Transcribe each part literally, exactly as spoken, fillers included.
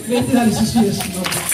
Mettez la ici sur Yesu.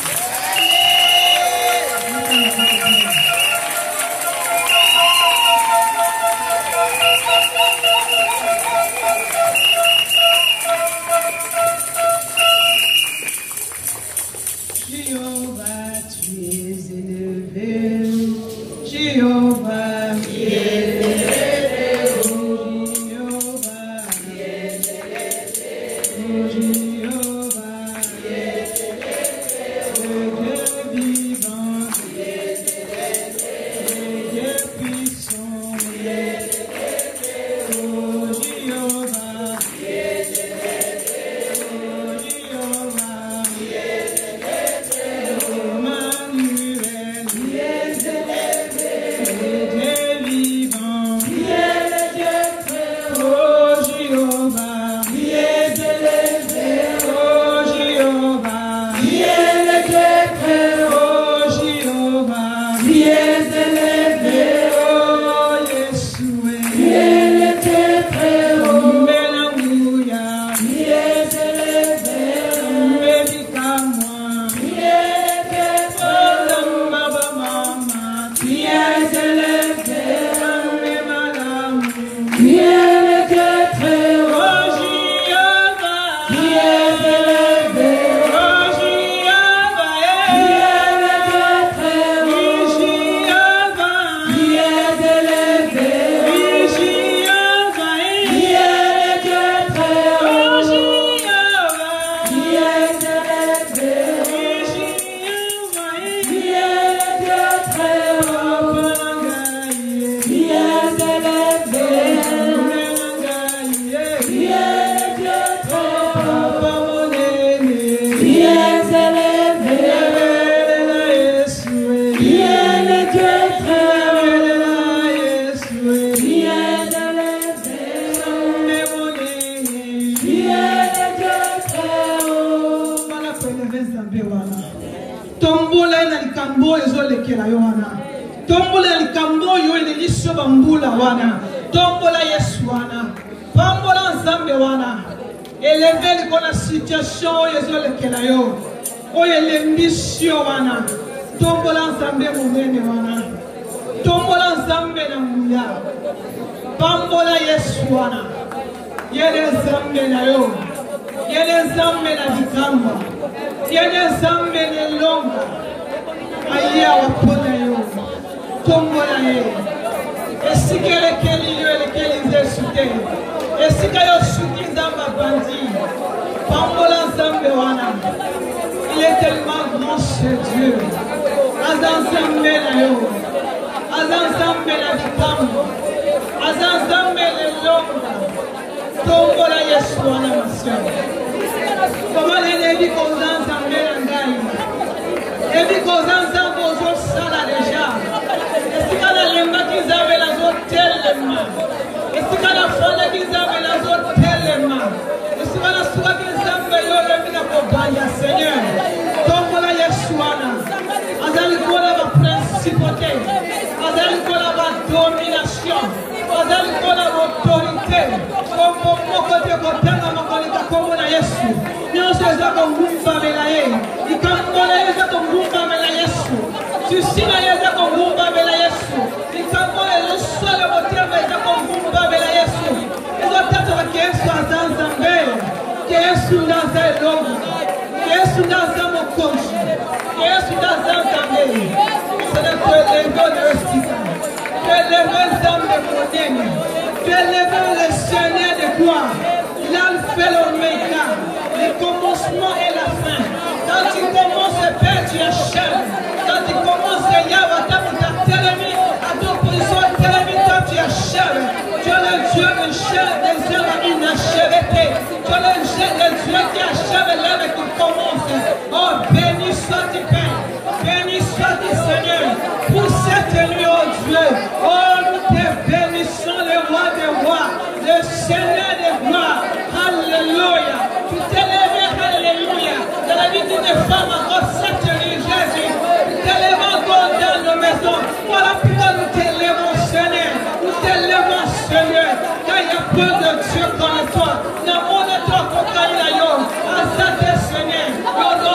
Jéhovah, tu es élevé. Jéhovah, tu es élevé. Oh Jéhovah, tu es élevé. Oh Jéhovah, tu es élevé. Le Dieu vivant, tu es élevé. Le Dieu puissant, tu es élevé. Oh Jéhovah, tu es élevé. Oh Jéhovah, tu es élevé. Emmanuel, tu es élevé. Le Dieu vivant, tu es le Dieu très haut. Oh Jéhovah, tu es élevé. Oh Jéhovah, tu es le Dieu très haut. Oh Jéhovah, tu es élevé. Oh Yeshua, tu es le Dieu très haut. Alléluia, tu es élevé. Médicament, tu es le Dieu très haut. Mama, tu es élevé. Madame, tu es le Dieu très haut. Oh Jéhovah, tu es élevé. Oh Jéhovah, tu es le Dieu très haut. Jéhovah, tu es élevé. Jéhovah, tu es le Dieu très haut. Oh Jéhovah, tu es élevé. Jéhovah, tu es le Dieu très haut. Tu es élevé. Tu es le Dieu très haut. Tu es élevé. Tu es le Dieu très haut. Tu es élevé. Tu es le Dieu très haut. Tombola na likambo ezolekela yo wana. Tombola na likambo yo eleliso bambula wana. Tombola Yesu wana. Pambola nzambe wana. Eleve likona situation ezolekela yo. Oyo elembisi yo wana. Tombola nzambe monene wana. Tombola nzambe na nguya. Pambola Yesu wana. Yele nzambe na yo. Yele nzambe na likamba. Yele nzambe na longa. Aya wapona yo. Tombola ye. Esika elekeli yo elekeli nzesute. Esika yo suki nzamba bandi. Pambola nzambe wana. Il est tellement grand ce Dieu. Azanzambe na yo. Azanzambe na likambo. Azanzambe na longa. Tombola Yesu wana monsieur. Comment les dit qu'on nzambe na ngai. Et dit qu'on nzambe ozo sala déjà. Esika na lemba kizambe na zo telema. Esika na fana kizambe na zo telema. Esika na suka kizambe yo lemina kobanya Seigneur. Tombola Yesu wana. Azali kola ba principauté. Azali kola ba domination. Azali kola ba autorité. Kombo mokote kotanga makolika kombo na Yesu. Nyonso ezako ngumba belaye. Ikambola ezako ngumba bela Yesu. Tusina ezako ngumba bela Yesu. Ikambola ezosole motema ezako ngumba bela Yesu. Ezotata wa Yesu azanzambe. Yesu naza elongo. Yesu naza mokonzi. Yesu naza nzambe. C'est notre élément de restika. Tu es l'élément nzambe monene. Tu es l'élément le Seigneur de gloire. L'alpha et l'oméga. Le commencement et la fin. Quand tu commences, Père, tu achèves. Quand tu commences, Yahweh, tu as télemi. À ton position, télemi, quand tu achèves. Tu es le Dieu de chair des œuvres inachevées. Tu es le Dieu, le Dieu qui achève l'œuvre qui commence. Oh, béni soit-tu, Père. Béni soit-tu, Seigneur. Pour cette nuit, oh Dieu. Oh, nous te bénissons, le roi des rois. Le Seigneur des gloires. Alléluia. Tu t'es levé, alléluia. Dans la vie d'une femme encore cette nuit, Jésus. Tu t'es levé encore dans nos maisons. Voilà pourquoi nous t'élèvons, Seigneur. Nous t'élèvons, Seigneur. Car il y a peu de Dieu comme toi. Dans mon état, pour qu'il y ait, Seigneur.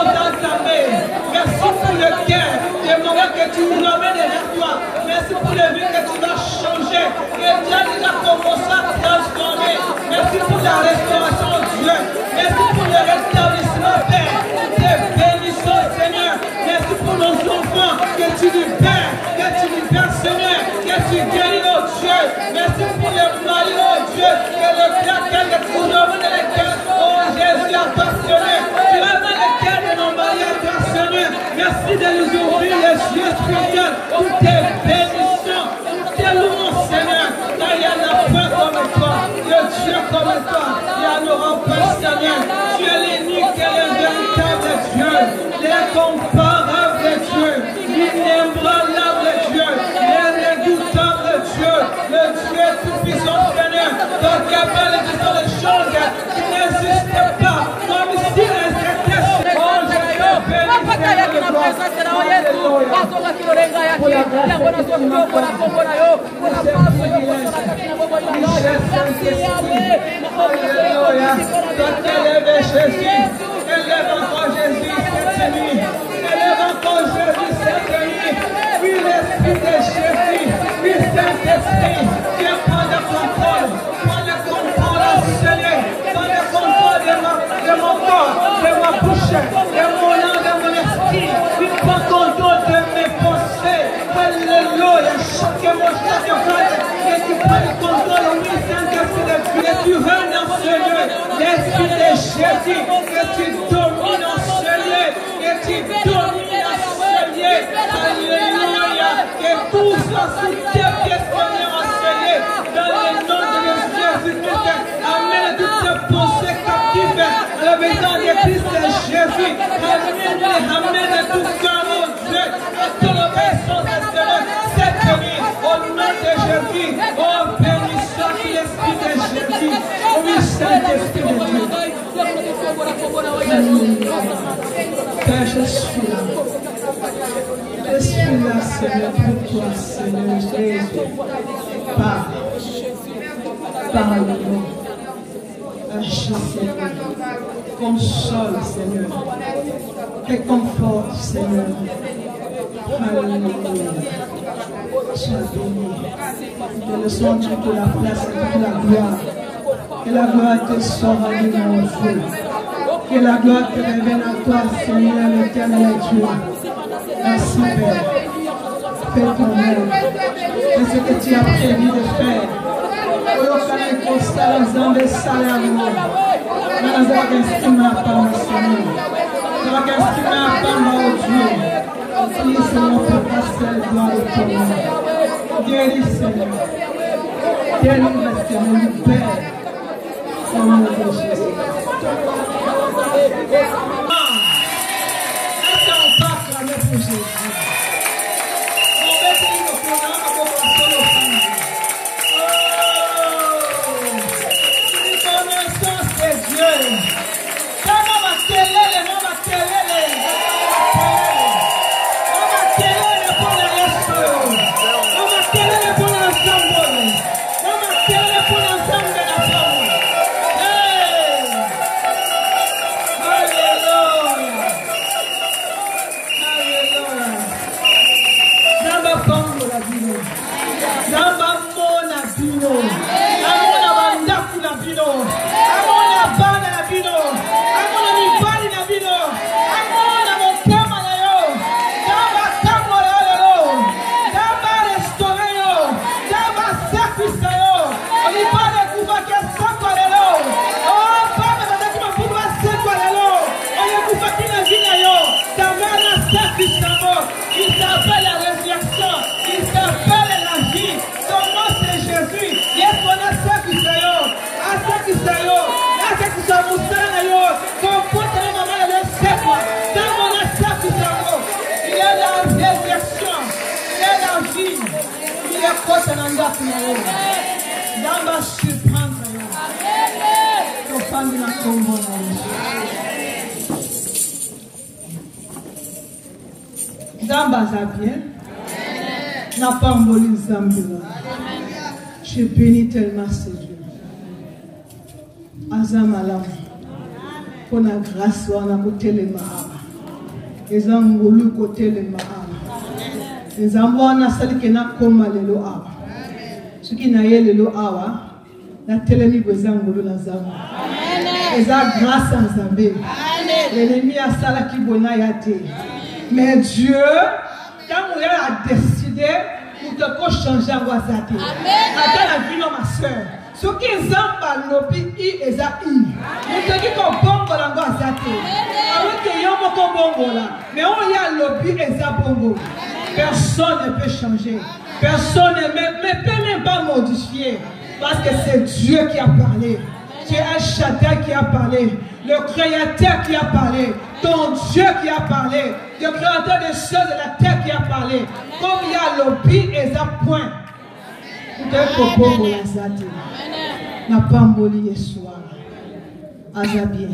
que tu nous ramènes vers toi. Merci pour les vies que tu vas changer. Que Dieu nous a commencé à transformer. Merci pour la restauration, Dieu. Merci pour le rétablissement, Père. Tes bénissons, Seigneur. Merci pour nos enfants. Que tu libères, que tu libères, Seigneur. Que tu guéris, oh Dieu. Merci pour les maris, oh Dieu. Que le cœur que tu nous ramènes les cœurs, oh Jésus, à toi, Seigneur. Tu ramènes les cœurs de nos maris à toi, Seigneur. Merci de nous ouvrir les yeux spirituels pour tes bénissements, pour tes louanges, Seigneur. Car il y en a peu comme toi, le Dieu comme toi, il y en aura peu, Seigneur. Tu es l'unique et le véritable Dieu, l'incomparable Dieu, l'inébranlable Dieu, l'irrédoutable Dieu, le Dieu tout-puissant, Seigneur, ton capable de faire des choses qui n'existent pas, comme si elles étaient. Oh, je te bénis, Alléluia. Toi élève Jésus, élève encore Jésus cette nuit, élève encore Jésus cette nuit. Oui, l'Esprit de Jésus, oui, Saint-Esprit, viens prendre le contrôle, prends le contrôle, Seigneur, prends le contrôle de, ma, de mon corps, de ma bouche, de mon âme, de mon esprit, oui, prends contrôle de mes pensées. Alléluia, chaque mot, chaque phrase, que tu prends le contrôle, oui, Saint-Esprit de Dieu, que tu règnes dans ce lieu, l'Esprit de Jésus, que tu domines dans ce lieu, que tu domines dans ce lieu. Alléluia, que tout soit sous tes pieds, Seigneur, enseigné, dans le nom de Jésus-Christ. Amène toutes tes pensées captives à la maison de Christ de Jésus. Amène-les, amène tout cœur, mon Dieu, à ton obéissance, Seigneur, cette nuit, au nom de Jésus. Oh, béni soit l'Esprit de Jésus. Oui, Saint-Esprit de Dieu. Père, je suis là. Je suis là, Seigneur, pour toi, Seigneur Jésus. Parle. Parle-nous. Agis, Seigneur. Console, Seigneur. Réconforte, Seigneur. Alléluia. Sois béni. Que le son de toute la place et toute la gloire. Que la gloire te sorte à lui, mon Dieu. Que la gloire te révèle à toi, Seigneur, l'éternel Dieu. Merci, Père. Fais ton œuvre. Fais ce que tu as prévu de faire. Guéris, Seigneur. Délivre, Seigneur, du Père. Au nom de Jésus. Est-ce qu'on peut acclamer pour Jésus? On va essayer de programme pour passer le famille. Oh, reconnaissance de Dieu. Comment va télé, comment va télé, on va télé pour la restauration. On va télé pour l'ensemble. On va télé pour l'ensemble de la famille. Il s'appelle la résurrection, il s'appelle la vie. Son nom c'est Jésus. Yes, on a ça qui s'est à ça qui s'est à ça qui s'est moussé, comporte la maman de sept mois. Dans mon ça qui s'est il est la résurrection, il est la vie. Il est quoi ça n'a pas fait. Dans ma surprendre. Amen. Au pan de la combo. Zamba Zabien n'a pas emboli Zambia. Je bénis tellement ce Dieu. Azamalam. Pour la grâce, on a côté les mahama. Les angolus côté les mahama. nzambe wana asali ke nakoma lelo awa soki na ye lelo awa natelemi boye eza ngolu na nzambe eza grâce ya nzambe l'ennemi asalaki boye na ya te mais Dieu ntango ye adeside moto ekochange yango aza te ata na bino ma soeur soki nzambe alobi i eza i moto eki kobongola yango aza te aweke yo moko bongola mais oyo alobi eza bongo. Personne ne peut changer. Personne ne peut même pas modifier. Parce que c'est Dieu qui a parlé. C'est El Shaddai qui a parlé. Le Créateur qui a parlé. Ton Dieu qui a parlé. Le Créateur des choses de la terre qui a parlé. Comme il y a l'obi et ça point. Vous êtes au bon la zati. N'a pas mboli yesua. Aza bien.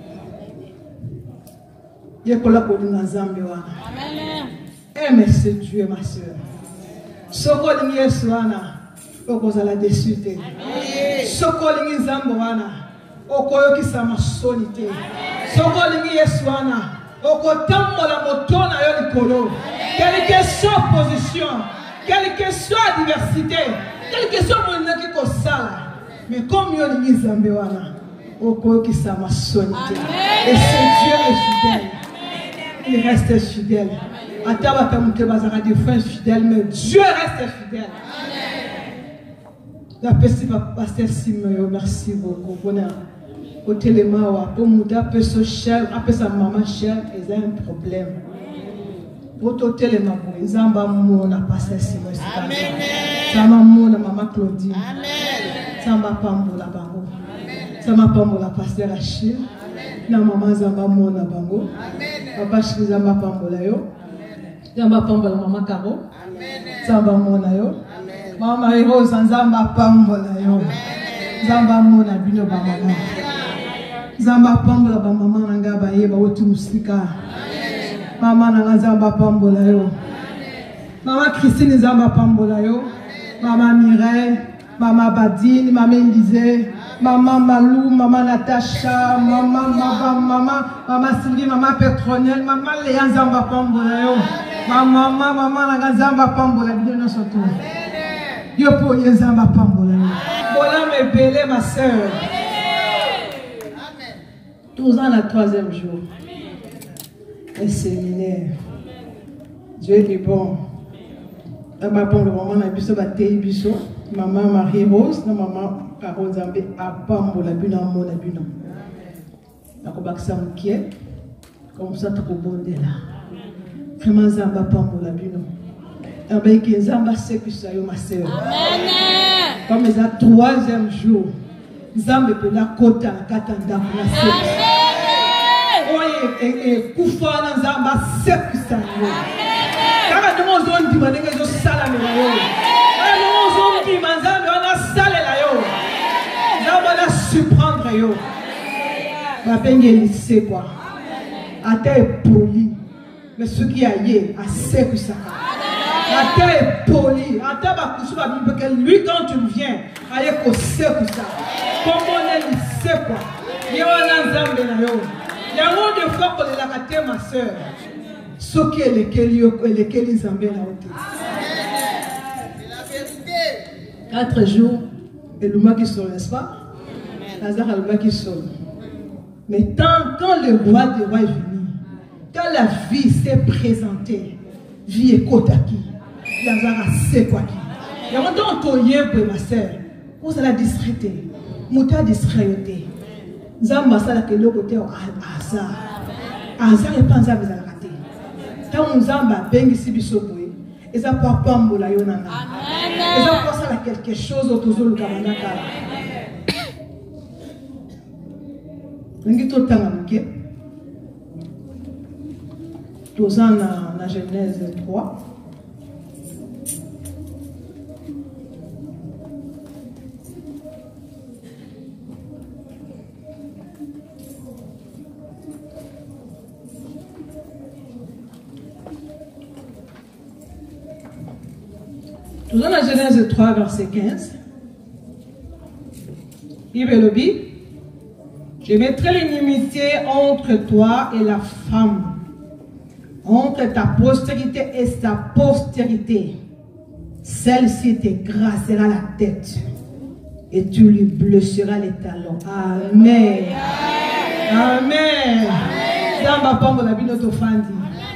Yekola koduna zambi wana. Aime ce Dieu, ma soeur. Sokolingi Yesu wana okozala desu te. Sokolingi Nzambe wana okoyokisa masoni te. Sokolingi Yesu wana okotambola moto na yo likolo. Quelle que soit position, quelle que soit diversité, quelle que soit monina ki kosala, mais comme yo lingi Nzambe wana okoyokisa masoni te. Et ce Dieu est fidèle. Il reste fidèle. Ataba mute bazara des frères fidèles, mais Dieu reste fidèle. La personne pasteur Simon, merci beaucoup. Bonheur. Au téléma, pour muda personne cher, après sa maman chère, ils ont un problème. Pour au téléma, ils ont un mot na pasteur Simon. Amen. Ça m'a mot na maman Claudine. Amen. Ça m'a pas mot la bango. Ça m'a pas mot la pasteur Achille. Na maman zamba mot na bango. Amen. Papa Achille zamba pas mot la yo. Zamba pambola mama Caro. Zamba mona yo. Mama Rose zamba pambola yo. Zamba mona bino ba mama. Zamba pambola ba mama nanga ba yeba wotu musika. Mama nanga zamba pambola yo. Mama Christine zamba pambola yo. Mama Mireille, Mama Badine, Mama Elise, Mama Malou, Mama Natacha, Mama Mama Mama Mama Sylvie, Mama Petronelle, Mama Léa zamba pambola yo. Mama, mama, mama, la zamba pambola, bien dans son tour. Yo pour y zamba pambola. Voilà me belé ma soeur. douze ans, le troisième jour. Un séminaire. Dieu est bon. Maman, maman, na biso ba tei biso. Maman Marie Rose, na maman Carole Zambé a pambola bino mo na bino. Na ko bakisa mkie. Comme ça, tu peux bondir là. Vraiment, Zamba pambola bino. Et bien, Zamba sait que ça y est, ma soeur. Amen. Comme c'est le troisième jour, Zamba peut la côte à la katanda pour la soeur. Oui, et Koufa na Zamba sait que ça y est. Car nous avons dit que nous salam la yo. Nous avons dit que Zamba on a salé la yo. Zamba la surprendre yo. Ma bengeli c'est quoi? À terre poli. Mais ce qui a yé, a sait que ça. La terre est polie. En terre, que lui, quand tu viens, a yé qu'on sait que ça. Comme on est, il sait quoi. Il y a un ensemble de la yo. Il y a un de fois qu'on est la terre, ma soeur. Ce qui est le Kelly, le Kelly Zambé la haute. Quatre jours, et le mois qui sort, n'est-ce pas? Lazare a le mois qui sort. Mais tant, quand le roi des rois est venu, quand la vie s'est présentée, vie est kotaki, Lazare sait quoi qui. Il y a un temps où il y a ma soeur, où ça l'a distraité, mouta distraité. Zamba ça la que le côté au hasard, hasard et pas zamba ça la raté. Quand on zamba bengi si bisoboé, et ça pas pambola yonana. Et ça passe à quelque chose autour du kamanaka. N'engito tangamuke. Tous en la Genèse trois. Tous en la Genèse trois, verset quinze. Il veut le dire. Je mettrai l'inimité entre toi et la femme, entre ta postérité et sa postérité. Celle-ci t'écrasera la tête et tu lui blesseras les talons. Amen. Amen. Amen.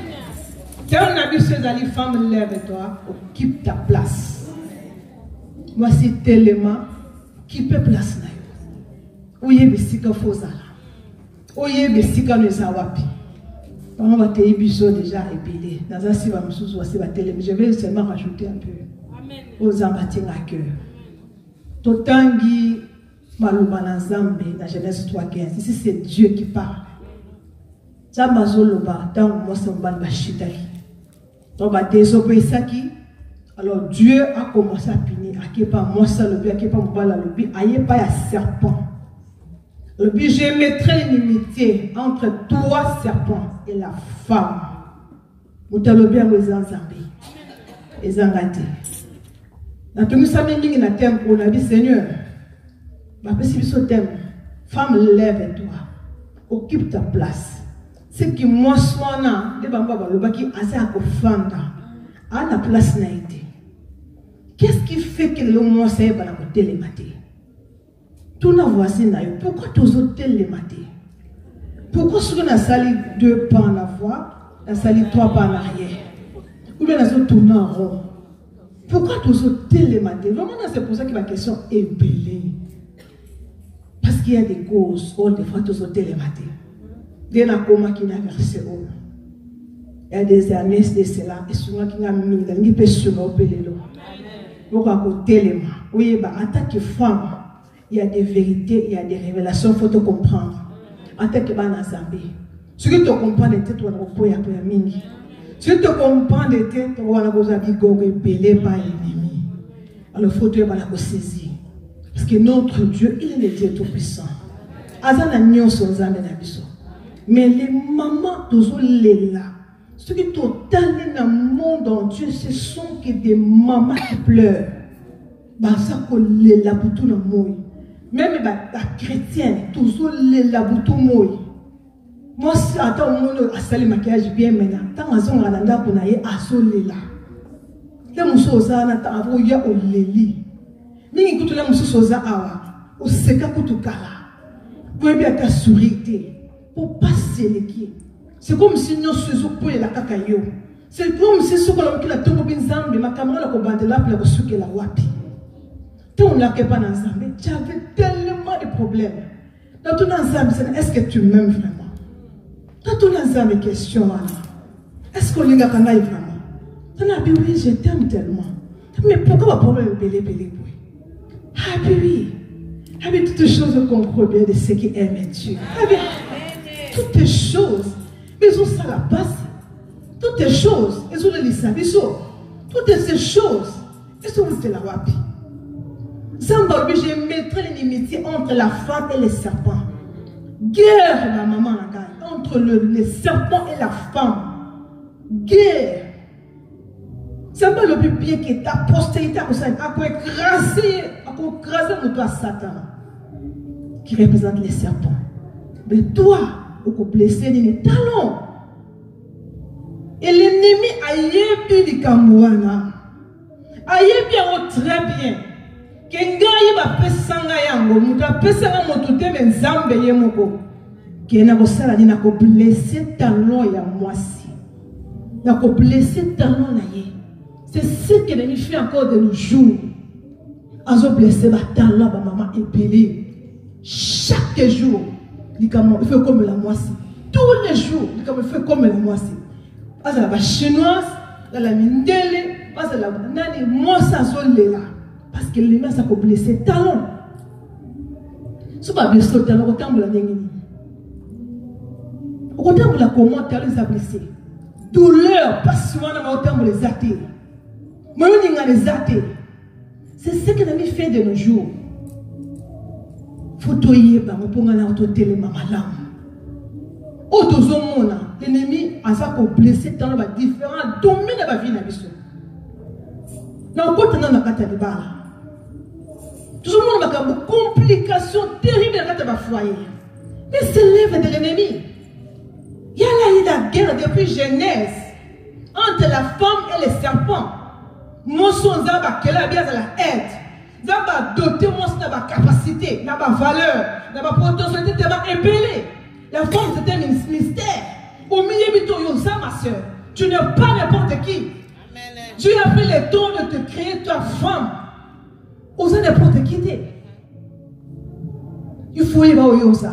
Femme, lève-toi, occupe ta place. Voici tellement qui peut place. Oye besika fozala. Oye besika nezawapi. On va te ébiso déjà épilé. Dans un si va me sous je vais seulement rajouter un peu. Aux ambatins à cœur. Totangi maluba Zambe dans Genèse trois quinze. Ici c'est Dieu qui parle. Zambazoloba dans moi semban bashitali. On va désobéir qui. Alors Dieu a commencé à punir. A qui pas moi ça le bien, qui pas moi le bien. Aïe pas un serpent. Le but je mettrai l'inimité entre toi serpent et la femme. Vous t'avez bien les Zambe. Les Angate. Dans tout ça, on a thème pour la vie, Seigneur. Ma petite thème, femme, lève-toi, occupe ta place. Ce qui moi soit là, les bambas, le baki, assez à fanda, à la place n'a été. Qu'est-ce qui fait que le moi c'est pas la côté les matés? Tout n'a voici n'a eu. Pourquoi tous les hôtels les matés? Pourquoi ce qu'on a sali deux pas en avant, on a sali trois pas en arrière? Ou bien on a tourné en rond? Pourquoi tous autres télématés? Vraiment, c'est pour ça que la question est belle. Parce qu'il y a des causes, ou des fois tous autres télématés. Il y a un coma qui n'a versé. Il y a des années de cela, et souvent qui n'a mis, il peut se rappeler. Pourquoi qu'on téléma? Oui, en tant que femme, il y a des vérités, il y a des révélations, il faut te comprendre. En tant que femme, ce que tu comprends, c'est que tu vas te faire mingi. Si tu comprends des têtes, tu vas te belé par l'ennemi. Alors il faut te saisir. Parce que notre Dieu, il est le Dieu tout-puissant. Mais les mamans, tous les là, ceux qui sont dans le monde en Dieu, ce sont que des mamans qui pleurent. Même les chrétiens, tous les là, moi, si attends, on a salé maquillage bien maintenant. Tant que on a un anda pour aller à soler là. Les moussos ont un avo ya au leli. Mais écoute les moussos osa awa. Au seka kutukala. Pour bien ta sourité. Pour passer les qui. C'est comme si nous faisons pour la cacayo. C'est comme si ce qu'on a qui la tombe bien zambe. Ma caméra la cobande là pour la souke la wapi. Tant on l'a que pas dans zambe. Tu avais tellement de problèmes. Dans ton ensemble, est-ce que tu m'aimes vraiment? Quand on a mes questions, est-ce qu'on les a vraiment? On a dit oui, je t'aime tellement. Mais pourquoi le problème est belé, belé, oui? Ah oui, ah oui, toutes les choses qu'on croit bien de ceux qui aiment Dieu. Ah oui, toutes les choses, mais ils ont ça la base. Toutes les choses, ils ont le lissabiso. Toutes ces choses, ils ont le la wapi. Zambarbi, je mettrai l'inimité entre la femme et les serpents. Guerre, la maman, entre le, les serpents et la femme. Guerre. C'est pas le plus bien que ta postérité a écrasé, a écrasé mon toi Satan, qui représente les serpents. Mais toi, tu as blessé les talons. Et l'ennemi a yébi les Kamouana. A yébi très bien. Kengaye ba pesanga yango, muta pesanga motute menzambe yemoko. Kena ko sala ni na ko blesser talon ya mwasi. Na ko blesser talon na ye. C'est ce que l'ennemi fait encore de nos jours. Azo blesser ba talon ba maman épelé. Chaque jour, il fait comme la moissie. Tous les jours, il fait comme la moissie. Parce que la chinoise, la mindele, parce que la nani moissie azole là. Parce que l'ennemi a blessé talon. Si tu as blessé talon, autant de la déguine. Autant de la comment tu as blessé. Douleur, passion, autant de les athées. Moi, on a les athées. C'est ce que l'ennemi fait de nos jours. Faut que tu aies l'ennemi a blessé talon dans différents domaines de la vie. Dans le monde, tout le monde a une complication terrible dans le foyer. Mais c'est l'œuvre de l'ennemi. Il y a là eu la guerre depuis Genèse entre la femme et les serpents. Mon son zaba qu'elle a bien de la aide. Zaba doté mon son la capacité, la valeur, la potentialité de épelé. La femme c'était un mystère. Au milieu de ton ça ma soeur, tu n'es pas n'importe qui. Dieu a pris le temps de te créer ta femme. Oser n'importe qui t'es. Il faut y aller au yosa.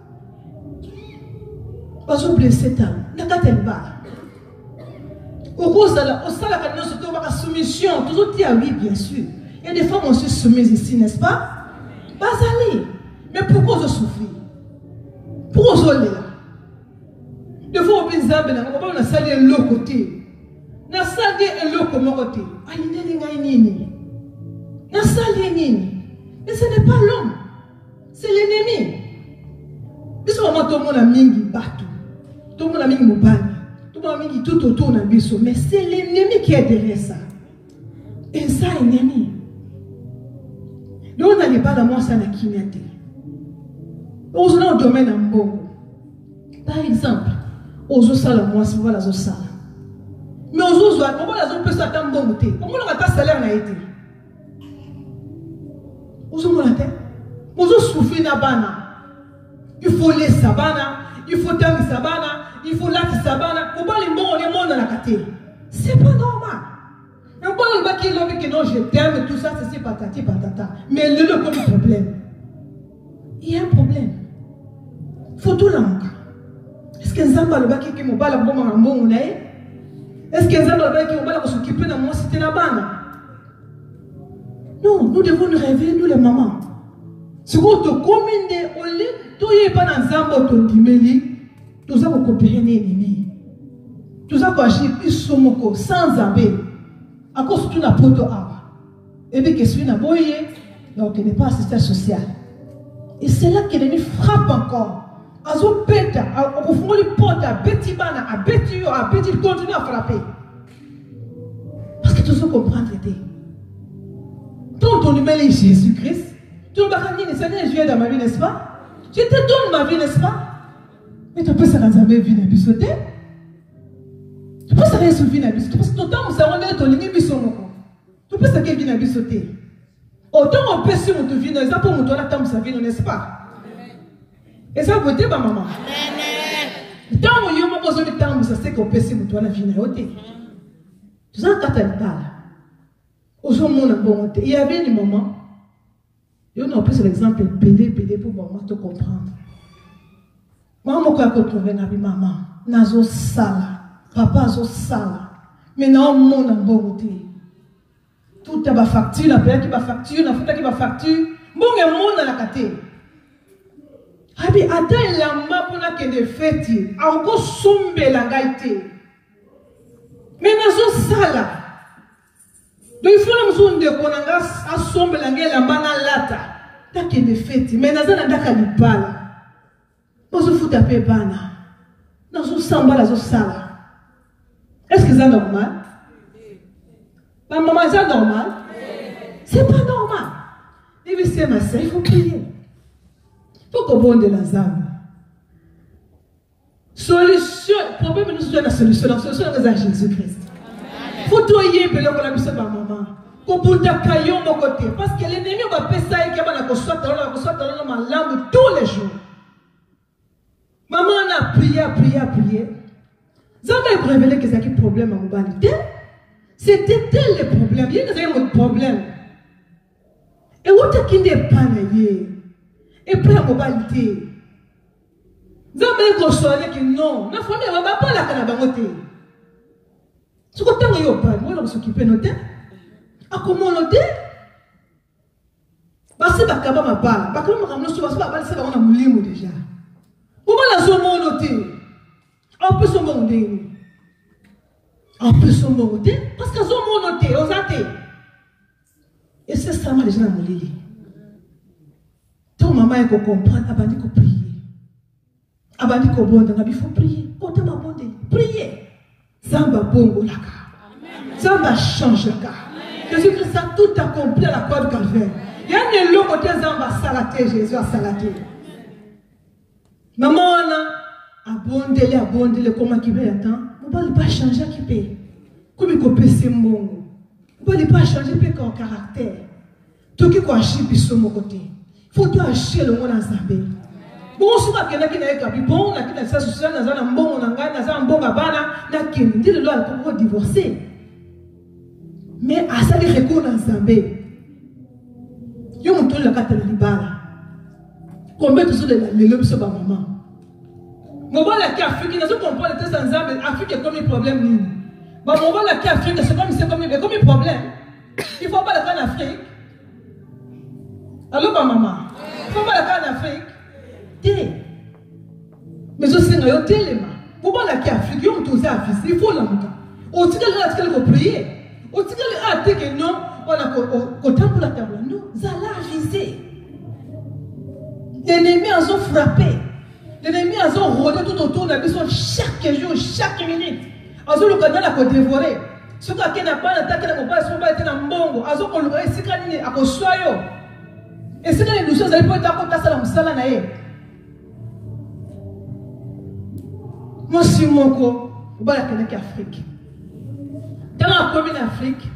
Pas oublier cet homme. N'a qu'à t'en bas. Au cause de la, au sein de la surtout la soumission, toujours dit ah oui, bien sûr. Il y a des femmes aussi soumises ici, n'est-ce pas? Pas aller. Mais pourquoi je souffre? Pourquoi je l'ai là? Des fois, on peut dire, on a salé l'autre côté. On a salé l'autre côté. Ah, il n'est pas nini. On a salé nini. Mais ce n'est pas l'homme. C'est l'ennemi. Bis moment tout le monde a mis bateau. Tout le monde a mis mobile. Tout le monde a mis tout autour de biso. Mais c'est l'ennemi qui est derrière ça. Et ça, ennemi. Nous, on n'allait pas dans moi, ça n'a qui n'a été. On a un domaine en bon. Par exemple, on a ça la moi, c'est voilà ça. Mais on a ça, on a ça, on peut s'attendre bon côté. On a pas salaire n'a été. On a la tête. On a souffert na bana. Il faut les sabana, il faut tangi sabana, il faut lati sabana. On va les mots, les mots dans la caté. C'est pas normal. On parle pas qu'il a que non, je t'aime, tout ça, c'est patati patata. Mais le le comme problème. Il y a un problème. Faut tout l'angle. Est-ce que Nzamba le baki qui m'a pas la bombe en bon est-ce que Nzamba le baki qui m'a pas s'occuper de moi c'était la bana? Non, nous devons nous réveiller, nous les mamans. Si vous te commandez au lit, tout n'est pas dans Nzamba ton dimeli, tout ça vous copiez l'ennemi. Tout ça vous agissez plus somoko, sans abbé. À cause de tout la poto awa. Et bien que celui n'a boyé, donc il n'est pas assistant social. Et c'est là que l'ennemi frappe encore. Azo peta, au fond du porte, à Betibana, à Betio, à Beti, il continue à frapper. Parce que tout ça comprend traiter. Ton ton numéro est Jésus-Christ. Tu ne vas pas dire, Seigneur, je viens dans ma vie, n'est-ce pas? Je te donne ma vie, n'est-ce pas? Mais tu peux savoir jamais vu un bisoté. Tu peux savoir sur vie un bisoté. Tu peux savoir que ton ligne bisoté. Tu peux savoir que vie un bisoté. Autant on peut sur mon vie, n'est-ce pas? Pour mon toit, la table, sa vie, n'est-ce pas? Et ça vous dit, ma maman. Tant que vous avez besoin de temps, vous savez qu'on peut se mettre la vie. Tout ça, quand elle parle, il y avait des moments, il y a plus l'exemple, pédé, pédé pour maman te comprendre. Maman, quand elle trouve une maman, nazo sala, papa zo sala, maintenant, mon a bon côté. Tout est ma facture, la paix qui va facture, la faute qui va facture, bon, il y a mon dans la caté. Abi ata elamba pona ke de feti ako sombe la gaite mais nazo sala do il faut la mzonde konanga asombe la ngela mbana lata ta ke de feti mais nazo na ndaka lipala bozo futa pe bana nazo samba nazo sala. Est-ce que c'est normal? Ma maman, c'est normal? C'est pas normal. Et puis c'est ma soeur, il faut prier. Il faut qu'on bonde de la zame. Solution, problème, nous sommes la solution. La solution, c'est à Jésus-Christ. Il faut tout y aller, pour la mission de ma maman. Qu'on peut t'accueillir de mon côté. Parce que l'ennemi va faire ça et qu'il va nous soit dans ma langue tous les jours. Maman a prié, a prié, a prié. Zama a révélé que c'est un problème en humanité. C'était tel le problème. Il y a un problème. Et où est-ce qu'il n'est pas né? Et puis la mobilité. Zama a consolé que non. La famille ne va pas la canabamoté. Ce que tu as dit, moi, on s'occupe de nos têtes. À comment noter? Parce que bakaba ma parle. Bakaba ma ramène sur la balle, c'est on a moulé déjà. Comment la zone noter? On peut se monter. On peut se monter parce que zone noter, on a. Et c'est ça, moi, les gens ont moulé. Ton maman est qu'on comprend, abandi qu'on prie. Abandi qu'on bonde, il faut prier. Quand on m'a bondé, prier. Zamba bongo la ka. Zamba change la ka. Jésus-Christ a tout accompli à la croix du Calvaire. Il y a un élo côté Zamba salaté, Jésus a salaté. Maman, abondele abondele comment qui peut attendre on va pas changer qui peut comme il peut c'est bon on va pas changer peut qu'en caractère tout qui quoi chipi sur mon côté faut toi acheter le monde en Zambie bon si pas qu'il y a qui n'a pas bon na qui n'a ça social na za na mbongo na ngai na za mbongo bana na qui dit le loi pour divorcer mais à ça les recours en Zambie yo mon la carte libara combien de choses de les lobes sur ma maman mon la qui Afrique n'a pas compris les tests en Zambie Afrique est comme un problème ni bah mon la qui Afrique c'est comme c'est comme comme un problème il faut pas le faire en Afrique allô ma maman il faut pas le faire en Afrique té mais aussi na yo téléma pour la qui Afrique yo mon tous Afrique il faut la monter au titre là tu peux prier au titre là tu que non on a au temps pour la table non ça l'a visé l'ennemi a sont frappé l'ennemi a sont rôdé tout autour de la maison chaque jour chaque minute a sont le canal à dévorer ce qui n'a pas attaqué la compagnie pas été dans mbongo a sont le ici kanini a ko soyo et c'est dans les douceurs vous allez pas être à ça la musala na ye moi si mon ko ba la Kenya Afrique dans la commune Afrique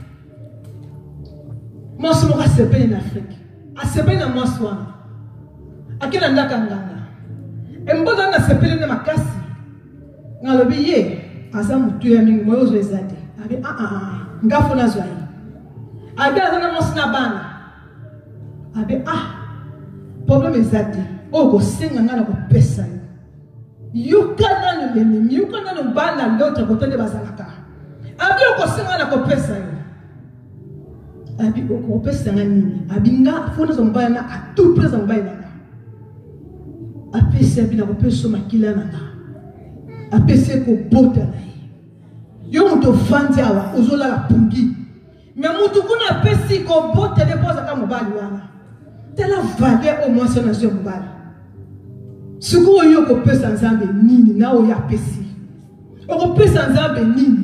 moi si mon ka se paye en Afrique a se paye na moi soir akina ndaka nganga emboza na se paye na makasi ngalobi ye asa mutu ya mingi moyo zezate abi ah ah ngafo na zwai abi azana mosina bana abi ah problème ezate o ko senga ngana ko pesa yo kana no l'ennemi yo kana no bana l'autre côté de bazalaka abi o ko senga na ko pesa yo abi o ko pesa ngani abi nga fona zo mbaya na a tout près zo mbaya na apesi abi na ko pesa makila na na apesi ko bota na yo muto fandi awa ozola la pungi mais mutu kuna apesi ko bota de poza ka mobali wana tela valeur au moins na zo mobali suku oyo ko pesa nzambe nini na oyo apesi ko pesa nzambe nini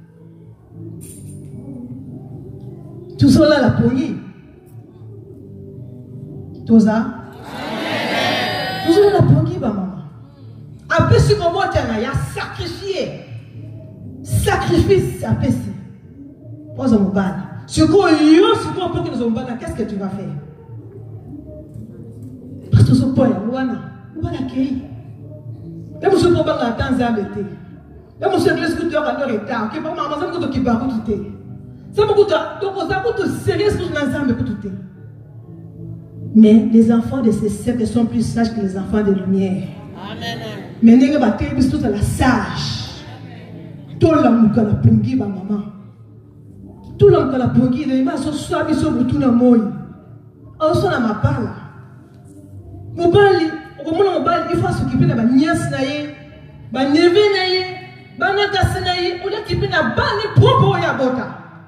tuzola la pungi toza tuzola la pungi ba mama apesi ko bota na ya sacrifier sacrifice apesi poza mobali suku oyo suku opo que nous on qu'est-ce que tu vas faire parce que ce point wana voilà qui et monsieur pour pas attendre Zambété et monsieur l'église que tu as en retard que pas maman ça me qui va tout ça me coûte donc ça coûte sérieux pour dans Zambé pour tout mais les enfants de ces siècles sont plus sages que les enfants de lumière amen mais n'est pas que bis tout à la sage tout l'homme que la pongi ba maman tout l'homme que la pongi les mains sont soit biso pour tout na moi on sont na ma parle mobali okomona mobali il faut s'occuper na ba nièce na ye ba neveu na ye ba nakasi na ye on occuper na bani propre ya bota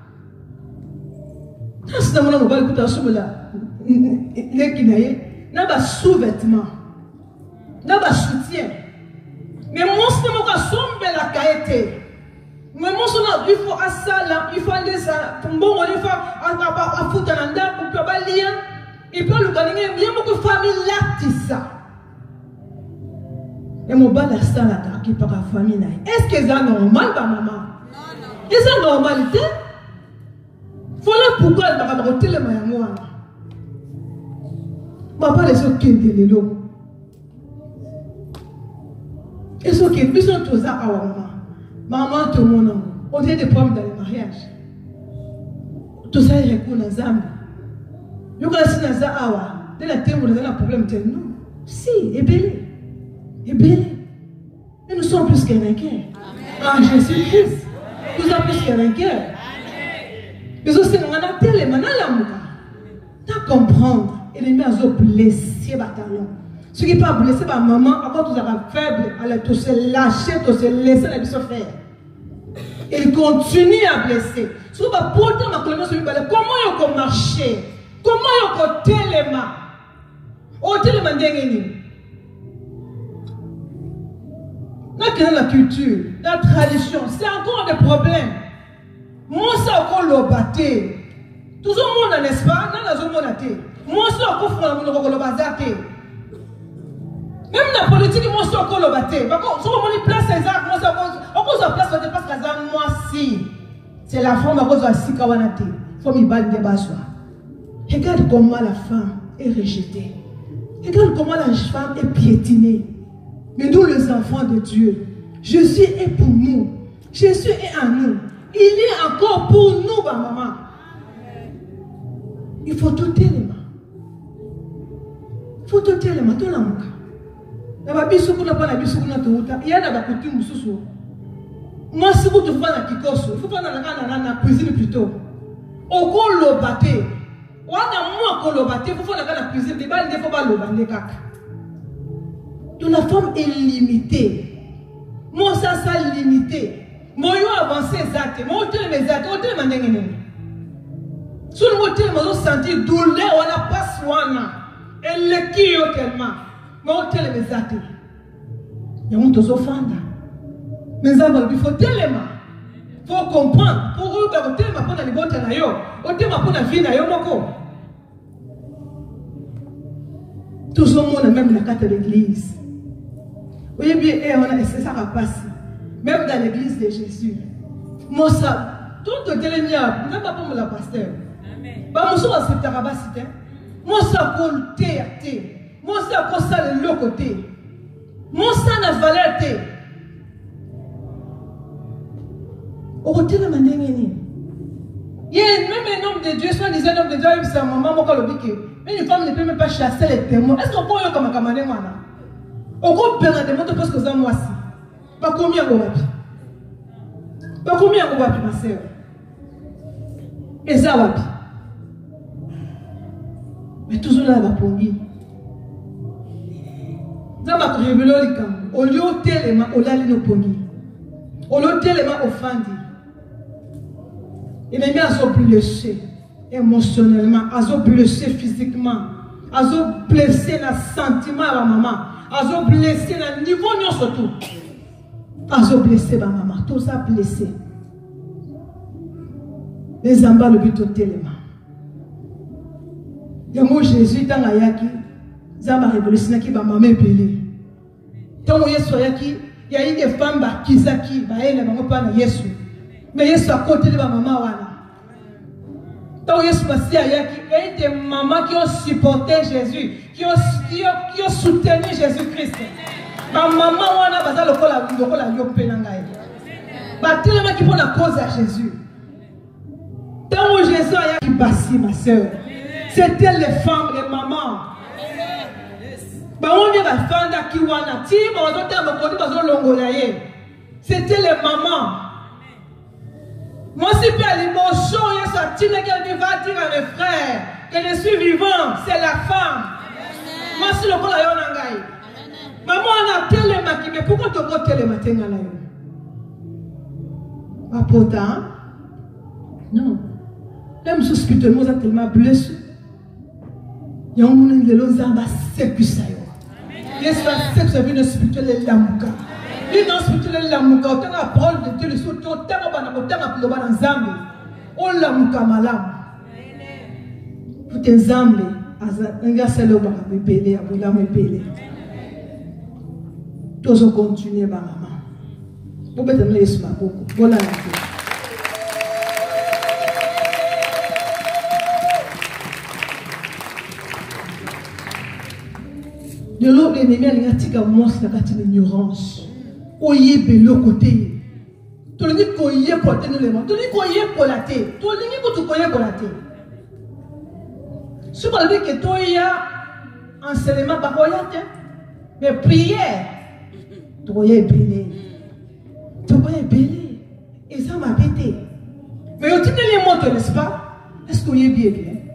tas na mona mobali kuta sobola leki na ye na ba sous-vêtements na ba soutien mais mon système ka sombe la kaete mais mon sona il faut asala il faut aller ça mbongo il faut a futa na ndako pour ba lien et puis le gagne bien beaucoup famille latissa et mon bal ça là qui par la famille là est-ce que c'est normal ba maman non non est-ce que normalité voilà pourquoi elle va me télé ma moi papa les autres qui de l'élo et ce qui plus sont tous à maman maman tout mon nom on a des problèmes dans le mariage tout ça est recours dans Zambie yo ka sina za awa de la tembo de la problème tel non si et belé et belé mais nous sommes plus que vainqueurs en Jésus-Christ nous sommes plus que vainqueurs mais aussi on a télé maintenant la muka t'as comprendre et les mains ont blessé bataillon ce qui pas blessé par maman avant tout ça faible elle tout se lâcher tout se laisser la biso faire il continue à blesser si on va porter ma colonne sur lui comment il faut marcher. Comment il faut téléma? Au téléma d'engagement. La culture, la tradition, c'est encore des problèmes. Moi, c'est encore le bâté. Tout le monde, n'est-ce pas? Dans la zone monatée. Moi, c'est encore le bazate. Même la politique, moi, je suis encore le bâté. Si on place César, moi, je suis place parce que moi, si. C'est la femme à cause de la Sikawanate. Il faut m'y battre des bas. Regarde comment la femme est rejetée. Regarde comment la femme est piétinée. Mais nous, les enfants de Dieu, Jésus est pour nous. Jésus est en nous. Il est encore pour nous, ma maman. Il faut tout élément. Il faut tout élément. Tout l'amour. Il y a des choses qui il y a des coutumes. Moi, si vous devez faire la kikoso, il faut faire la cuisine plutôt. Au cours le bâté, on a moins que le bâté, il faut faire la cuisine, il ne faut pas le bâté. Donc la femme est limitée. Moi, ça, ça limité. Moi, je avancé exact. Moi, je suis exact. Je suis exact. Si vous avez senti douleur, on n'a pas soin. Et le qui est tellement. Moi, je suis exact. Il y a un peu de fanda. Mais il faut tellement. Il faut comprendre. Pour eux, il faut tellement pour la liberté. Il faut tellement pour la vie. Tout le monde, même la carte de l'église. Vous voyez bien, c'est ça qui passe. Même dans l'église de Jésus. Moi, ça, tout le télémia, nous n'avons pas pour la pasteur. Moi, ça, c'est ta moi, ça, pour le thé. Moi, ça, pour ça, le côté. Moi, ça, la valeur thé. Au côté de ma manière, il y a même un homme de Dieu, soit disant un homme de Dieu, c'est un maman, moi, qui mais une femme ne peut même pas chasser les témoins. Est-ce qu'on peut y avoir comme un camarade, moi, là? Au groupe de des motos parce que ça moi aussi. Pas combien on va plus. Pas combien on va plus, ma soeur. Et ça va plus. Mais toujours là, va pour lui. Ça va révéler les camps. Au lieu de tellement, au lieu de pongi. Au lieu de tellement, au fandi. Il est mis à se blesser émotionnellement, à se blesser physiquement, à se blesser dans le sentiment à la maman. Azo blessé dans le niveau non surtout. Azo blessé ma maman, tout ça blessé. Les amba le but au téléma. Yango Jésus dans la yaki, zama révolution qui va maman belé. Tant Yesu yaki, il y a eu des femmes qui zaki, ba elle maman pas na Yesu. Mais Yesu à côté de ma maman wana. Tant Yesu passé yaki, il y a eu des mamans qui ont supporté Jésus. Qui ont, qui, ont, qui ont soutenu Jésus-Christ. Ma maman, on a besoin de la yopé. Tellement qui prend la cause à Jésus. Tant que Jésus a eu bassi, ma soeur. C'était les femmes, les mamans. On est la femme qui wana. C'était les mamans. Moi, si je suis l'émotion, il y a quelqu'un qui va dire à mes frères que je suis vivant, c'est la femme. Moi, si le col a yon maman, on a tellement qui, mais pourquoi tu as tellement tellement là? Pas pourtant. Non. Même si spirituellement, on tellement blessé. Il y a un monde qui est là, on va sécu ça. Il y a un sexe venu spirituel l'amuka. Il y a un spirituel l'amuka. Autant la parole de Dieu, le soutien, autant la autant la ploba dans Zambé. On l'amuka malam. Pour tes Zambé. Nga selo ba me pele abula me pele tozo continuer ba maman bo beta me yesu makoko bola na te de l'autre ennemi alinga tika monstre na kati ignorance oyebe le côté to lingi ko yé porter nous les mains to lingi ko yé polaté to lingi ko to ko yé polaté. Si vous avez dit que toi, il y a enseignement, mais prière, toi, il y a belé. Toi, il y a belé. Et ça m'a pété. Mais au titre des motos, n'est-ce pas? Est-ce qu'il y a bien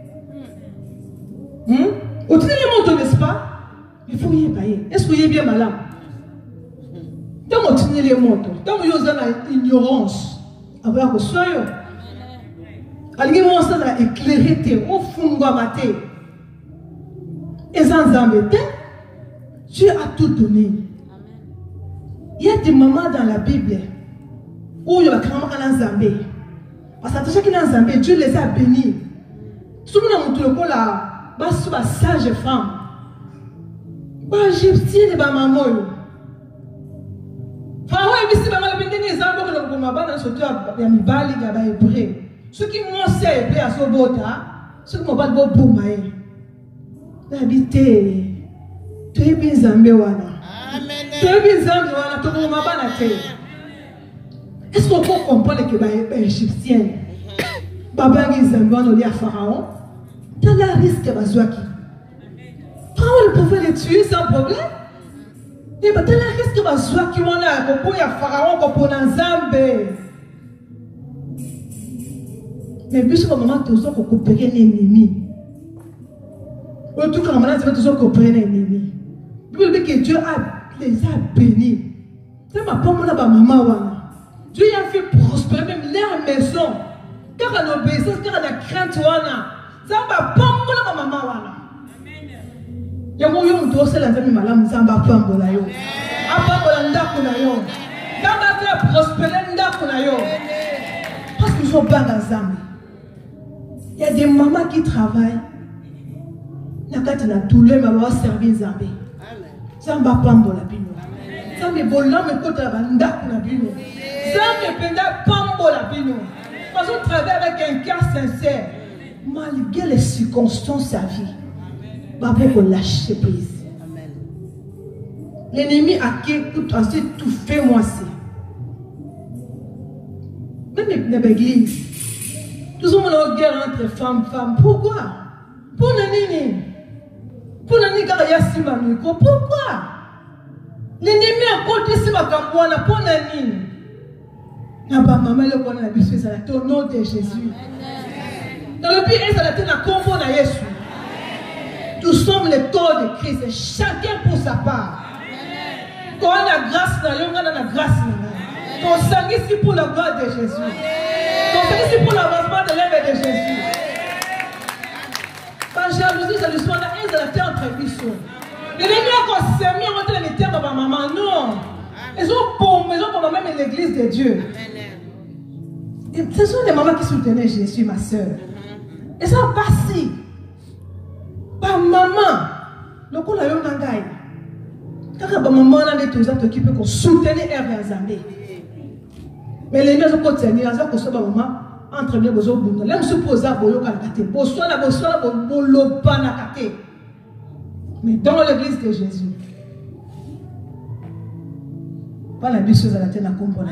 bien? Au titre des motos, n'est-ce pas? Il faut y payer. Est-ce qu'il y a bien malade? Dans au titre des motos, dans il y a une ignorance, avoir que soyons. Alguém mostra a éclairé au fond de la terre. Et sans embêter, Dieu a tout donné. Il y a des moments dans la Bible où il y a grand en Zambé. Parce que chaque en Zambé, Dieu les a bénis. Si vous avez montré le la sage femme, Ba Égyptien et ba maman. Pharaon est ici, ba malabende ni zambo que le goma bana surtout ya mibali ya ba hébreu. Ceux qui m'ont servi à Sobota, ceux qui m'ont pas de beau boumae. N'habitez. Tu es bien zambé wana. Tu es bien zambé wana. Tu es bien zambé. Est-ce qu'on peut comprendre que les Égyptiens, Baba est zambé wana lié à Pharaon? T'as la risque de bazouaki. Pharaon pouvait les tuer sans problème. Et bah t'as la risque de bazouaki wana pour y a Pharaon pour un zambé. Mais puis ce moment tu as coopérer l'ennemi. En tout cas, tu as coopérer l'ennemi. Bible dit que Dieu a, les a bénis. C'est ma pomme là, ma maman. Dieu a fait prospérer même leur maison. Car à l'obéissance, car à la crainte, ça ma pomme là, ma maman. Il y a moyen de se lancer dans la maison, ma pomme là. Ma pomme là, yo. Quand on fait prospérer, là, yo. Parce qu'ils sont pas dans la zame. Il y a des mamans qui travaillent. Nakati na douleur, ma maman servir Zambé. Zamba pambo la bino. Zambé bolam me kota la banda na bino. Zambé penda pambo la bino. Parce qu'on travaille avec un cœur sincère. Malgré les circonstances de sa vie. Babo ko lâcher prise. L'ennemi a tout assez tout fait moi c'est. Même les églises. Nous sommes en guerre entre femmes et femmes. Pourquoi? Pour l'ennemi. Pour l'ennemi, pourquoi? L'ennemi a côté si ma campagne pour l'ennemi. Maman, le bon a besoin de au nom de Jésus. Dans le pays, ça a été la combo de Jésus. Nous sommes les corps de Christ, chacun pour sa part. Quand on a grâce, on a la grâce. Quand on s'en ici pour la gloire de Jésus. Quand on s'en ici pour l'avancement de l'œuvre de Jésus. Par jalousie, jalousie, on a un de la terre entre les bisous. Les gens qui ont mis entre les terres de ma maman, non. Ils ont pour même l'église de Dieu. Et ce sont des mamans qui soutenaient Jésus, ma soeur. Et ça a passé. Par maman, le coup, on a eu un gars. Quand ma maman a dit tout ça, tu peux soutenir Hervé Azambé. Mais les gens qui ont tenu, ils ont maman. Entre les beaux bons, là, on se pose à boyo kalakate, bosso la bosso la bolo panakate. Mais dans l'église de Jésus, pas la bise à la tête à comprendre.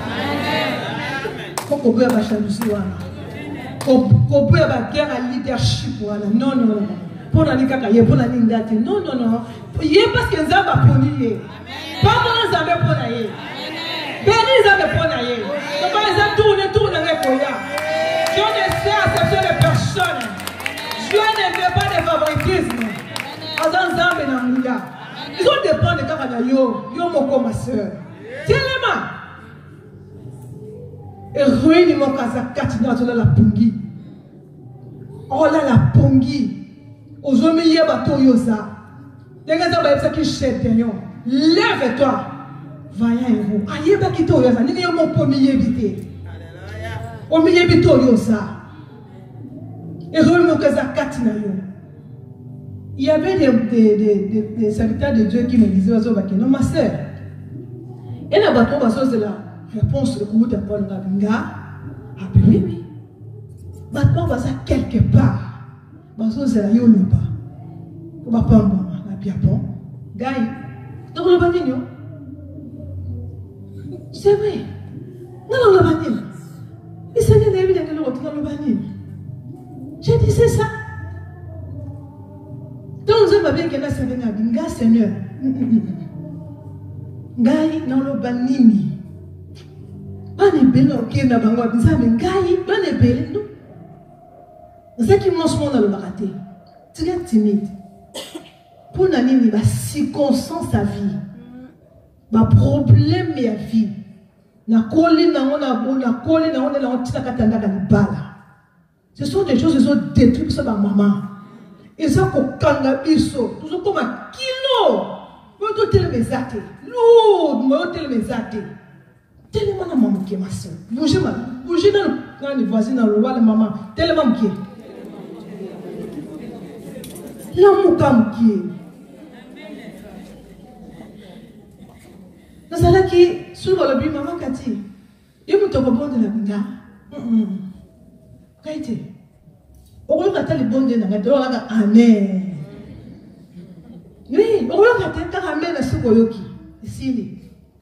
Faut qu'on peut avoir jalousie wana. Qu'on peut avoir guerre à leadership wana. Non non non. Pour la nika kaye, pour la ningate. Non non non. Yé parce que nzamba poniye. Pas mon nzamba ponaye. Béni nzamba ponaye. Donc ils ont tourné tourné avec Koya. Dieu ne sait accepter les personnes. Dieu ne veut pas de favoritisme. Ils ont dépend de Kakana yo, yo moko ma soeur. Tellement. Et ruine mon casa katina sur la pungi. Oh là la pungi. Aux hommes y a bateau yosa. Les gars ça va qui chète yo. Lève-toi. Vaillant héros. Aïe ba kito yosa. Ni yo mon pomi éviter. Au milieu de yosa. Et ruine mon casa katina yo. Il y avait des, des, des, des, des serviteurs de Dieu qui me disaient, non, ma soeur, et la bâton, c'est la réponse de Kouta Paul Gabinga. Ah, oui, oui. Bâton, va ça quelque part. Bâton, c'est la Yoluba. Pour ma femme, la Biapon. Gaï, donc le banino. C'est vrai. Non, non, le banino. Mais c'est une évidence que le retour dans le banino. J'ai dit, c'est ça. Donc, nous avons bien que la Seigneur, Seigneur, Gaï, dans le banini. Pas de belle, ok, n'a pas de ça, mais Gaï, pas de belle, non. C'est qui mange mon dans le baraté. Tu es timide. Pour l'année, il va circonstance sa vie. Va problème de vie. Na collé, na on a bon, na collé, na on a la honte, na katanda kanibala. Ce sont des choses qui sont détruites sur ma maman. Et ça, pour cannabiso, tout ça comme un kilo. Moi, tout tel mes athées. Lourd, moi, tel mes athées. Tellement la maman qui est ma soeur. Bougez, bougez dans le voisin, dans le roi, la maman. Tellement qui est. L'amour comme qui est. qui sur le but maman Cathy il me tombe bon de la binga kaite o ko kata le bon de na do la amen oui o ko kata ka amen na suko yoki isili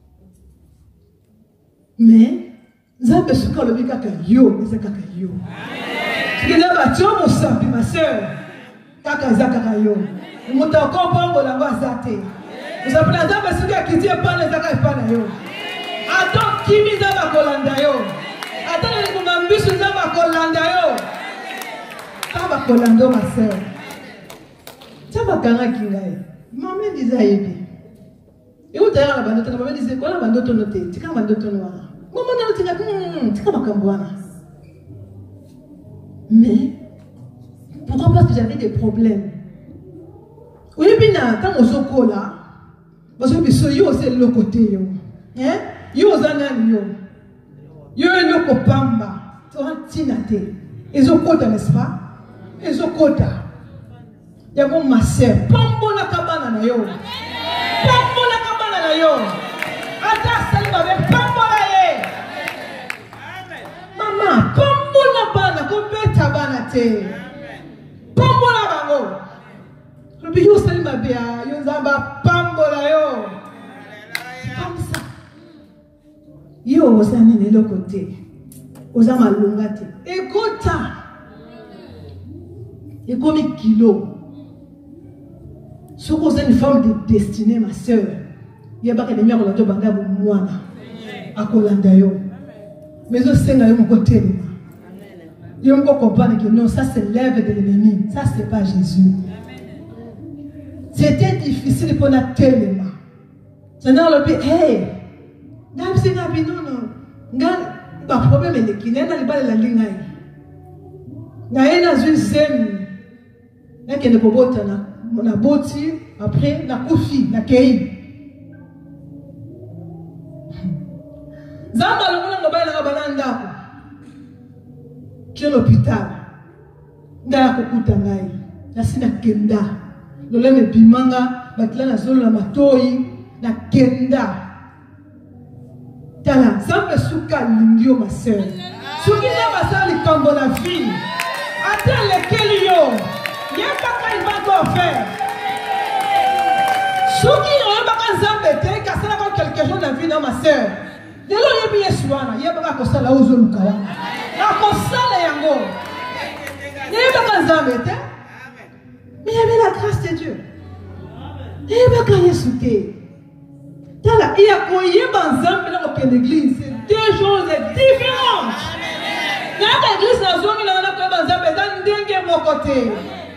mais Nzambe suka le bika ka yo ezaka ka yo amen kina ba chomo sapi ma sœur kaka zaka ka yo muta ko bongo la ngazate vous appelez Nzambe suka kiti epana zaka epana yo Attends, qui mis dans ma colanda yo? Attends, les mambus dans ma colanda yo. Ça va colando ma soeur. Ça va ganga kingai. Maman disait ebi. Et où t'as la bande? Maman disait quoi la bande tonoté? Tu quand bande tonoa? Maman n'a pas dit tu quand makambouana. Mais pourquoi parce que j'avais des problèmes. Oui bina tant osoko là. Parce que biso yo c'est le côté yo. Hein? Yo zanani yo. Yo yo kopamba. Toantina te. Ezokota n'est-ce pas? Ezokota. Yabo ma sœur. Pambo na kabana na yo. Pambo na kabana na yo. Ata salima be pambo na ye. Mama, pambo na bana ko beta bana te. Pambo na bango. Rubi yo salima be ya yo zamba pambo na yo. Comme ça. Yo osani ne le côté. Osama longate. Ekota. Et comme un kilo. Si vous êtes une femme de destinée, ma soeur, il y a pas que les miens qui ont bandé à moi. À Kolandayo. Mais je sais que mon côté. Il y a comprendre que non, ça c'est l'œuvre de l'ennemi. Ça c'est pas Jésus. C'était difficile pour nous tellement. C'est dans le pays. Hey! Non, non, non. Pas problème, mais qui n'est pas la ligne. Il y a une zone. Il y a une zone. Na boti après na kofi na kei zamba lungula ngobala ngabana ndako kilo l'hôpital ndala kokuta ngai na sina kenda loleme bimanga batla na zolo na matoi na kenda tala zamba suka lingio ma sœur suki na basali kambo na vie ata lekeli yo yeba il va encore faire. Ceux qui ont pas zambete, car ça va quelque chose dans la vie de ma soeur. De l'eau il y a bien soin, il y a pas que ça là aux autres cas. La console est yango. Il y a pas zambete. Mais il y avait la grâce de Dieu. Il y a pas qu'à sauter. Tala, il y a quoi il y a pas zambete dans l'église, c'est deux choses différentes. Il y a l'église dans la zone il y a pas zambete dans dengue mon côté.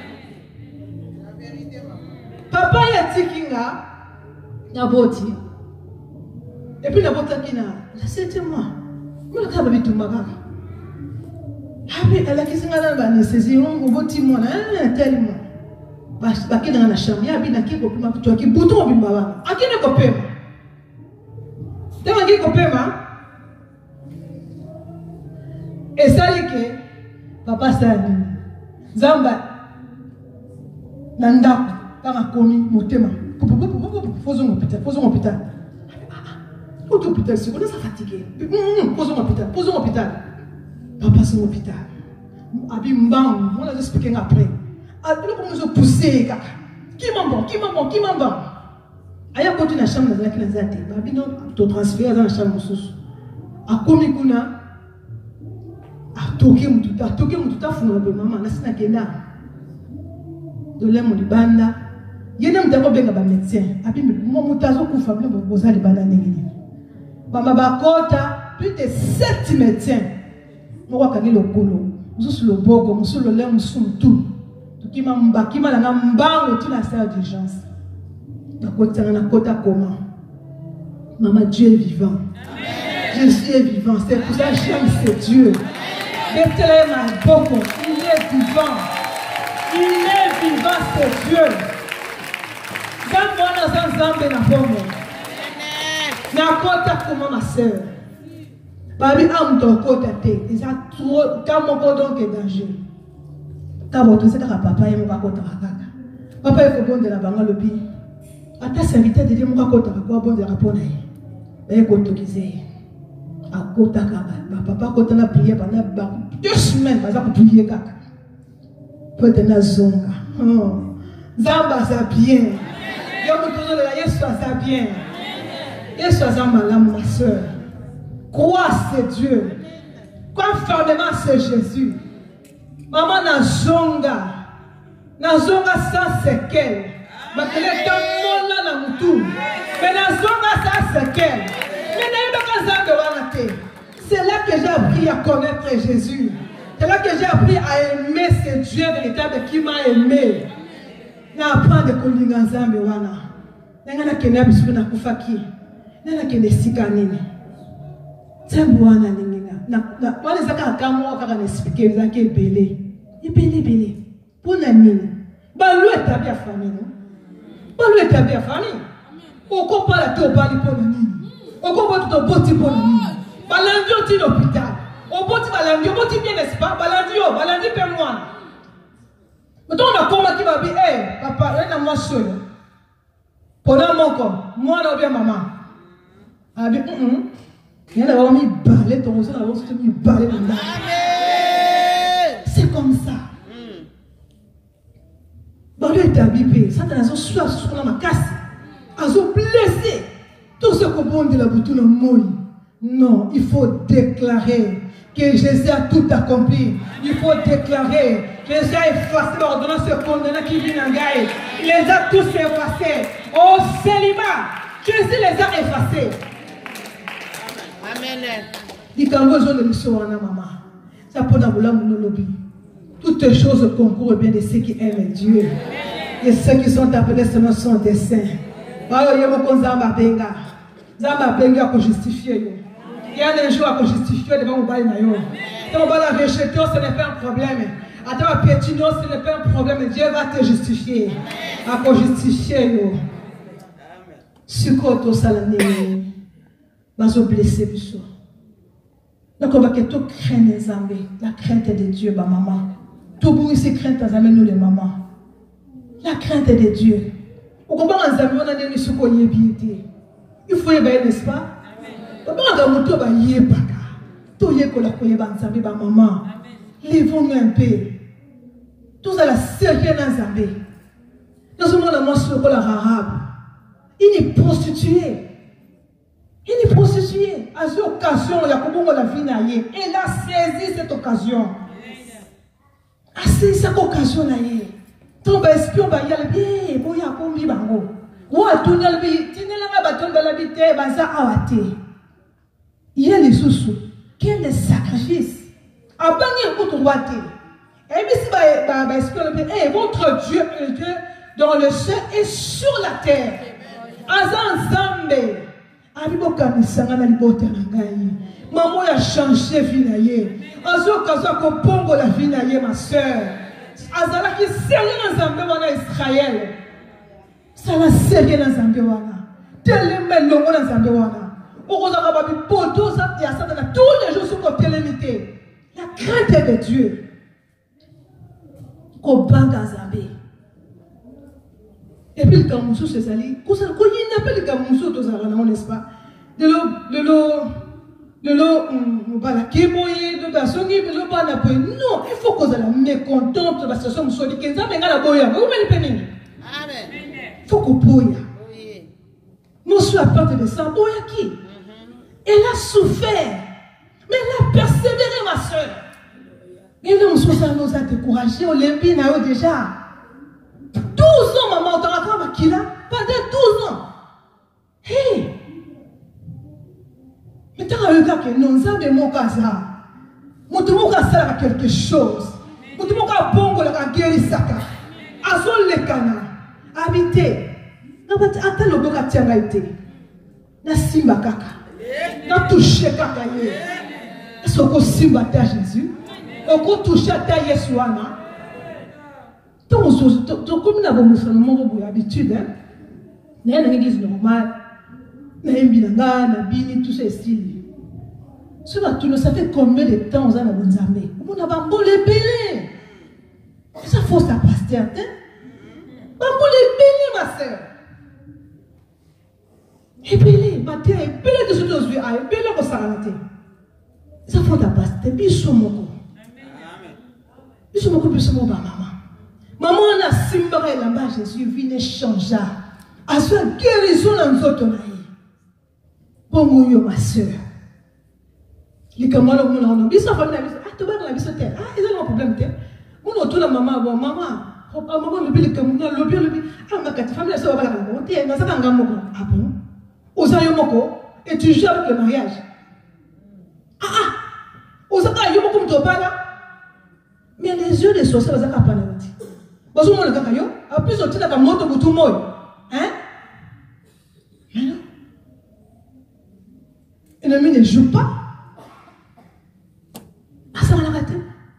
Papa ya tikinga na boti et puis na bota kina la c'était moi moi ka ba bitumba kaka habi ala kisinga na ba nécessité on boti moi na tellement ba ba kina na chambre ya bi na kiko pima kutu ki buto bimba ba akine ko pema tena kiko pema et ça que papa ça zamba nanda quand on commis motema faisons l'hôpital faisons l'hôpital l'autre hôpital c'est qu'on est fatigué faisons l'hôpital faisons l'hôpital papa c'est l'hôpital abi mbang on a expliqué après ah tu comment nous pousser kaka qui m'en qui m'en qui m'en aya côté na chambre dans la zate babi non to transférer dans la chambre sous a commis kuna a toqué mutu a toqué mutu ta funa be maman na sina kenda de l'homme du banda. Il y a un médecin. Abi mo mutazo kufa bile boza li banda ndengeni. Bama bakota plus de sept médecins. Moko kangi lokolo. Mususu loboko, mususu lolem mususu tout. Tukima mbakima na mbango tout la salle d'urgence. Nakota na kota comment? Maman Dieu est vivant. Jésus est vivant. C'est pour ça que j'aime ce Dieu. Bethléem a beaucoup. Il est vivant. Il est vivant, c'est Dieu. Zambona zanzambe na fomo. Na kota comment ma sœur. Babi am to kota te. Eza trop kamo ko donc danger. Kabo to seka papa yemo ka kota kaka. Papa yeko bonde la banga lobi. Ata serviteur de Dieu mo ka kota ko bonde la pona ye. Et autorisé. À côté de papa, quand on a prié pendant deux semaines, on a prié kaka. Peut-être na zonga. Zamba ça bien. Yo mutozo la Yesu ça bien. Yesu zamba la ma soeur. Crois c'est Dieu. Crois fermement c'est Jésus. Maman na zonga. Na zonga sans séquelles. Mais que les temps mola na mutu. Mais na zonga sans séquelles. C'est là que j'ai appris à connaître Jésus. C'est là que j'ai appris à aimer ce Dieu véritable qui m'a aimé. N'apprends de kolinga nzambe wana. Nangana kena bisu na kufaki. Nana kene sikanini. Nzambe wana ninga. Na na wale zaka kamwa kaka n'expliquer zaka ebele. Ebele ebele. Pona nini? Ba lo établi à famille non? Ba lo établi à famille. On comprend la to bali pona nini? On comprend tout boti pona nini? Balandi au ti l'hôpital. Au boti balandi, au boti bien n'est-ce pas? Balandi au, balandi pe moi. Maintenant on a comment qui va dire, eh papa, on a moi seul. Pendant mon corps, moi là bien maman. Ah bien, hum il y en a vraiment mis balai, ton rosé, on a vraiment mis balai dans la. C'est comme ça. Balai est habillé, ça t'as raison, soit sur la casse, azo blessé. Tout ce qu'on peut de la boutique dans moi. Non, il faut déclarer que Jésus a tout accompli. Il faut déclarer que Jésus a effacé l'ordonnance condamnée qui vient en Gaï. Il les a tous effacés. Au célibat, Jésus les a effacés. Amen. Il y a besoin de mission, maman. Ça peut nous le lobby. Toutes les choses concourent bien de ceux qui aiment Dieu. Et ceux qui sont appelés seulement sont des saints. Il y a beaucoup de Zamba Zamba Benga pour justifier. Il y a des jours à justifier devant mon bail. Si on va la rejeter, ce n'est pas un problème. Attends, pétillon, ce n'est pas un problème. Dieu va te justifier. À pour justifier. Si tu as salé, tu vas blesser. Donc, on va que tout craindre les amis. La crainte de Dieu, ma maman. Tout le monde ici craint les amis, nous les mamans. La crainte de Dieu. Au combat, les amis, on a des missions qu'on y est. Il faut y aller, n'est-ce pas? Papa, on a monté à y aller. Tout y est qu'on a koyé, ma maman. Lèvons-nous un peu. Tout ça, la sérieux dans Zambé. Dans ce monde, on a sur la arabe. Il est prostitué. Il est prostitué. À cette occasion, il y a comment la vie naïe. Elle a saisi cette occasion. A saisi cette occasion naïe. Ton espion va y aller bien. Bon, il y a pour lui, bango. Ou à tout le monde, tu n'es pas bâton de l'habité, baza awate. Il y a les sous-sous. Quel est le sacrifice? A banni pour ton ouate. Et bien, si bah espion le bien, eh, votre Dieu est Dieu dans le ciel et sur la terre. Azan Zambé. Aliboka misanga na libota na ngai. Maman a changé vie na ye. Azo kazo ko pongo la vie na ye ma sœur. Azala ki sérieux na Zambé wana Israël. Ça la sérieux na Zambé wana. Teleme longo na Zambé wana. Okoza ka babi poto ça ya ça dans tous les jours sur côté limité. La crainte de Dieu. Ko banga Zambé. Et puis le Kamoussou c'est sali. Quand il appelle le Kamoussou, n'est-ce pas? De l'eau, de l'eau, de l'eau, voilà, qui mouille, de la songe, de l'eau, pas la boue. Non, il faut qu'on soit mécontente de la situation de la quinze ans, mais la boue. Vous me le pénez. Amen. Il faut qu'on bouille. Monsieur a peur de ça, bouille qui? Elle a souffert, mais elle a persévéré, ma soeur. Et là, monsieur, ça nous a découragé. On l'a mis déjà. douze ans, maman, on t'a raconté qu'il a pendant douze ans. Hé! Mais tu as un gars qui nous a de mon cas. Mon tout cas sert à quelque chose. Mon tout cas bon, la guéri saka. Azol le cana. Habité. Attends le boka tianga été. Na simba kaka. Na touché kaka ye. Est-ce qu'on simba ta Jésus? On touché ta Yesuana. Donc, comme nous avons une habitude, nous avons une église normale, nous avons une bini, tout ça style. Ça fait combien de temps nous avons une armée? On a un beau lébélé. Ça faut ça pasteur. Un beau lébélé, ma soeur. ebele matin ebele de soto ozwi a ebele kosala te eza faute ya basi te biso moko biso moko biso moko bamama mama wana asimbaka elamba ya Jésus vine changea azwi guérison na nzoto na ye bongo yo ma sœur likambo wana komona wana biso famille na biso ah tobaka na biso te ah eza na problème te mona otuna mama bo mama mama lobi likambo na lobi lobi ah makati famille na biso babaka na bango te nazaka nga moko ah bon oza yo moko et tu joues avec le mariage ah ah ozaka yo moko mutu obala mais les yeux des sorciers bazaka apana yo te bazomona kaka yo en plus otinaka moto butu moyo hein mais non l'ennemi ne joue pas asamalaka te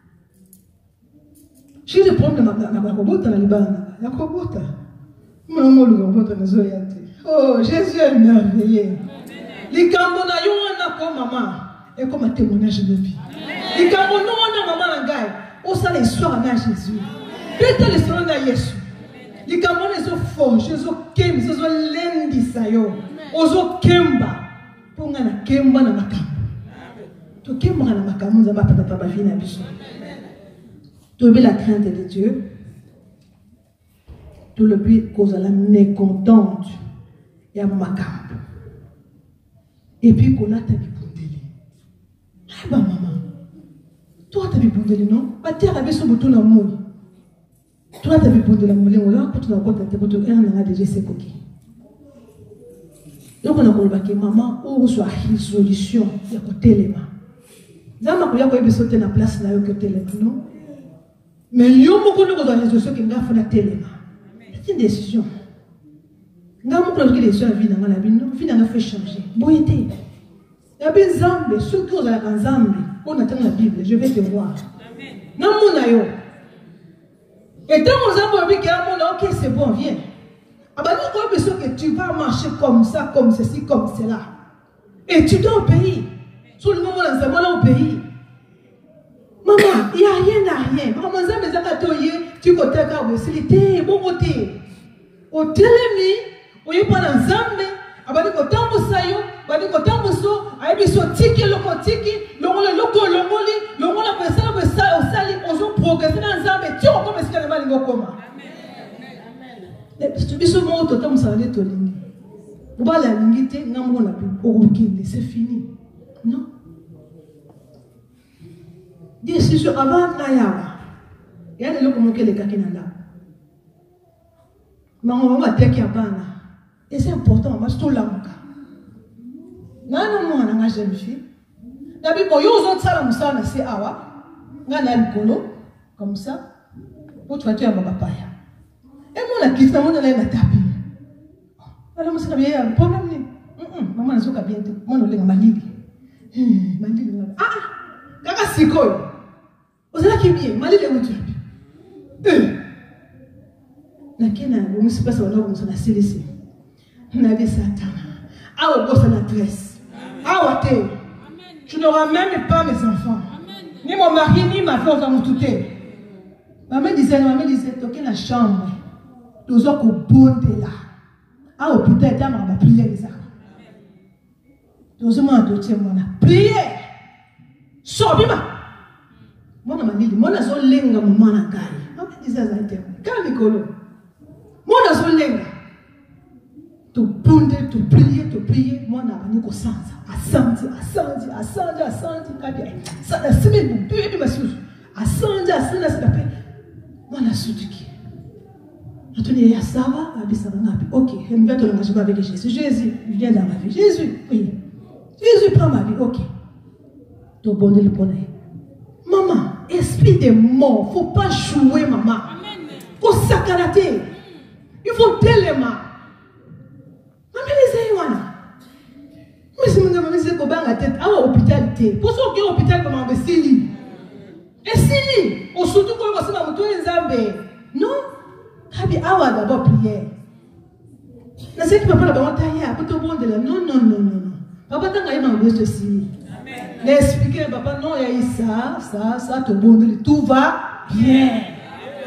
j'ai des problèmes na bakobota na libana ya kobota mwana oluka kobota nazoya te oh Jésus est merveilleux likambo na yo wana ko mama et comme un témoignage de vie likambo no wana mama na ngai osala histoire na Jésus peta l'histoire na Yesu likambo na zo forge zo kemba zo lendisa yo ozo kemba ponga na kemba na makambo to kemba na makambo nzamba papa ba vie na biso to be la crainte de Dieu tout le but cause la mécontente ya makambo et puis qu'on a ta bibundeli ah ba maman toi ta bibundeli non ba terre avec son bouton na moi toi ta bibundeli mole wala ko tuna ko ta bouton ena na déjà c'est coquille donc on a kolba ke maman ou soit résolution ya ko telema zama ko ya ko ebiso te na place na yo ko telema non mais yo moko ko za résolution ke nga fona telema c'est une décision. Nga moko na kile so vie na ngala bino vie na fait changer boyete ya bizambe ceux qui ont la nzambe on attend la Bible je vais te voir amen na mona yo et tant que nzambe bi ke mona OK c'est bon viens abani ko beso que tu vas marcher comme ça comme ceci comme cela et tu dois obéir sur le moment là nzambe là obéir maman il y a rien à rien maman nzambe zaka toye tu côté ka bosilité bon côté au telemi oye pana nzambe abali ko tambusa yo bali ko tambuso ayebiso tiki loko tiki longola loko longoli longola pesa pesa osali ozo progresser na nzambe ti o comme esika na bali ngokoma amen amen tu biso mo to tambusa le tolingi bala ngite ngambo na bi okukinde c'est fini non décision avant na yawa yana loko mokele kakina nda mango mama teki abana. Et c'est important, moi je te l'amour. Non, non, non, jeune fille. D'abord, quand vous autres ça, ça, c'est awa. Nga na likolo, comme ça. Pour tu vas tuer un papa. Et moi, la question, moi, je l'ai tapé. Alors, moi, c'est bien, problème ni. Maman, elle s'occupe bien. Moi, je l'ai malili. Malili. Ah, kaka sikoy. Vous allez qui bien, malili où tu es. Nakena, vous ne savez pas ça, on a célébrer. Nabi Satan. Ah, au boss la tresse. Ah, tu n'auras même pas mes enfants. Ni mon mari, ni ma fille, on va tout. Maman disait, maman disait, toquez la chambre. Tous autres bonté là. Ah, au putain, t'as ma prière les arbres. Tous autres, on a moi la prière. Sobima. Moi, on m'a dit, moi, on a son lenga, mon man à gaille. Maman disait, ça a été. Quand Nicolo. Moi, on a son lenga. Tu ponder, tu prier, tu prier, moi n'a pas ni qu'on sent ça, à sentir, à sentir, à sentir, à sentir, à bien, ça la semaine pour tuer du massif, à sentir, à sentir, à sentir, moi la soute qui, attendez, ya ça va, à bien ça va, ok, je vais te l'engager avec Jésus, Jésus vient dans ma vie, Jésus, oui, Jésus prend ma vie, ok, tu bonnes le bonheur, maman, esprit de mort, faut pas jouer maman, faut s'accarater, il faut tellement. Mais si vous avez dit que vous avez la tête à l'hôpital, pour ceux qui sont à l'hôpital, vous avez dit et si vous surtout quand vous avez dit Nzambe, non, vous avez d'abord prière. Vous savez que papa n'a pas dit non, non, non, non. Papa n'a pas dit ceci. L'expliquer, papa, non, il y a ça, ça, ça, tout va bien.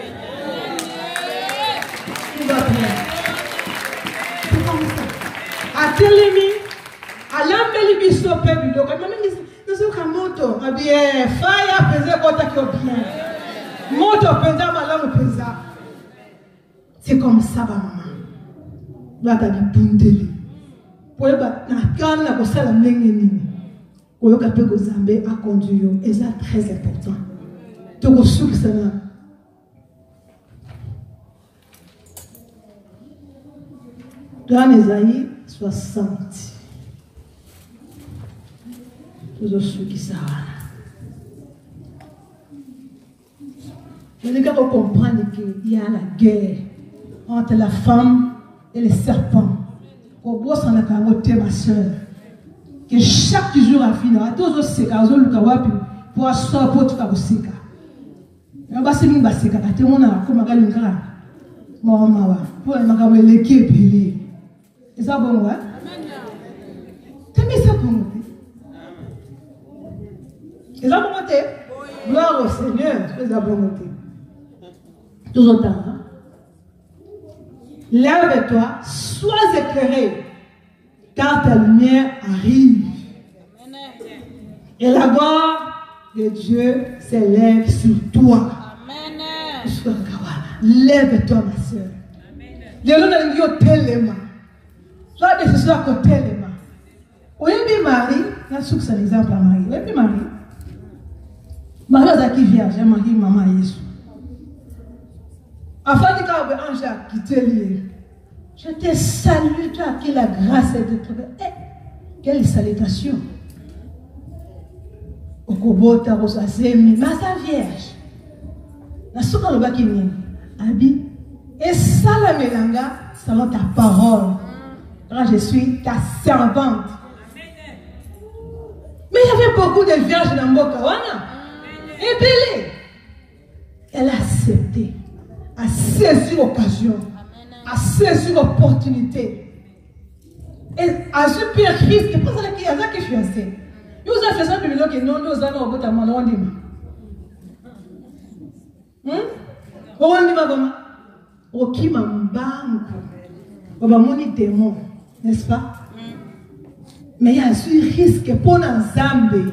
Tout va bien. atelemi alambeli biso pe biloko mami nazoka moto abie fire penza kota ko bien moto penza malamu penza. C'est comme ça maman là ta bundeli pour ba na kana na kosala ndenge nini koyoka pe ko Nzambe a conduire et ça très important to ko sukisana. Dans Ésaïe soixante. Tous ceux qui savent. Je veux comprendre qu'il y a la guerre entre la femme et les serpents. Au bout, ça n'a qu'à voter ma soeur. Que chaque jour à finir, à tous ces cas, aux autres cas, pour asseoir pour tout cas aussi. On va se mettre à ces cas. Tu vois, on a comme un gars, mon maman, pour un gars, l'équipe, il est ça bon, ouais? Tu mets ça pour moi. Et ça pour monter. Gloire au Seigneur. C'est ça pour monter. Tout autant. Hein? Lève-toi, sois éclairé, car ta lumière arrive. Et la gloire de Dieu s'élève sur toi. Lève-toi, ma soeur. Les gens ont tellement. Soit de ce soir côté les mains. Oui, mais Marie, là, c'est un exemple à Marie. Oui, mais Marie. Marie a qui vierge, Marie, maman Jésus. Afin que quand l'ange a quitté lui, je te salue, toi qui la grâce est de trouver. Eh, quelle salutation. Au Kobota, au Sasemi, ma sa vierge. La souka le bakini, Abi, et ça la mélanga, selon ta parole. Quand je suis ta servante. Mais il y avait beaucoup de vierges dans Bokawana. Et Bélé, elle a accepté, a saisi l'occasion, a saisi l'opportunité. Et a su pire risque, parce qu'il y a qui fiancé. Nous avons fait ça, puis nous avons non, nous avons fait ça, nous avons dit. Hum? On dit maman, on qui m'a banque, on va monter démon. N'est-ce pas? Mais il y a un risque pour l'ensemble.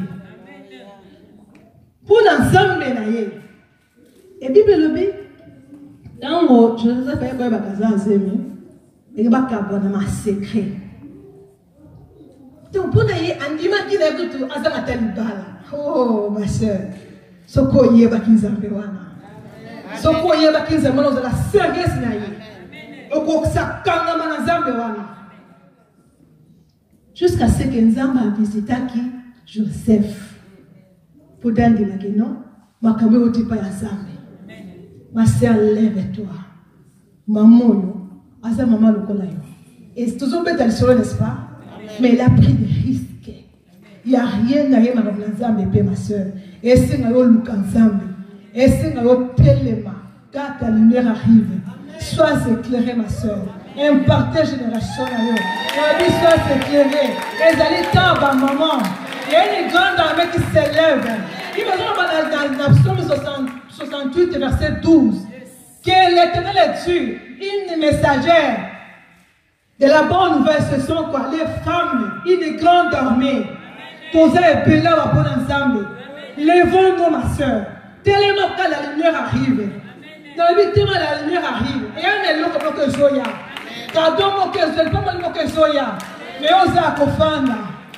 Pour l'ensemble, et Bible le dit, dans je ne sais pas quoi il y a un zémi, et il y a un secret. Donc, pour nous, on dit qu'il y a tout à ce oh, ma soeur, ce qu'il y a qui est ce qu'il y a qui est de la sagesse. Jusqu'à ce que Nzamba a visité qui Joseph. Pour dire que non, ma caméra n'est pas ensemble. Ma soeur, lève-toi. Maman, asa maman le cola. Et c'est toujours bête à l'histoire, n'est-ce pas? Mais elle a pris des risques. Il n'y a rien à rien avec Nzamba, ma soeur. Et c'est un look ensemble. Et c'est un téléma. Quand ta lumière arrive, sois éclairée, ma soeur. Impartez génération à eux. La vie soit éclairée. Les allez temps, maman. Il y a une grande armée qui s'élève. Il me semble dans le psaume soixante-huit, verset douze, que l'Éternel est Dieu, une messagère de la bonne nouvelle. Ce sont quoi? Les femmes, une grande armée. Posez et belé à bon ensemble. Lèvons-nous, ma soeur. Tellement quand la lumière arrive. Dans la vie, tellement la lumière arrive. Et elle est là comme que Zoya. Pardon, que Zoya, pas mal que Zoya. Mais on s'est accofanda.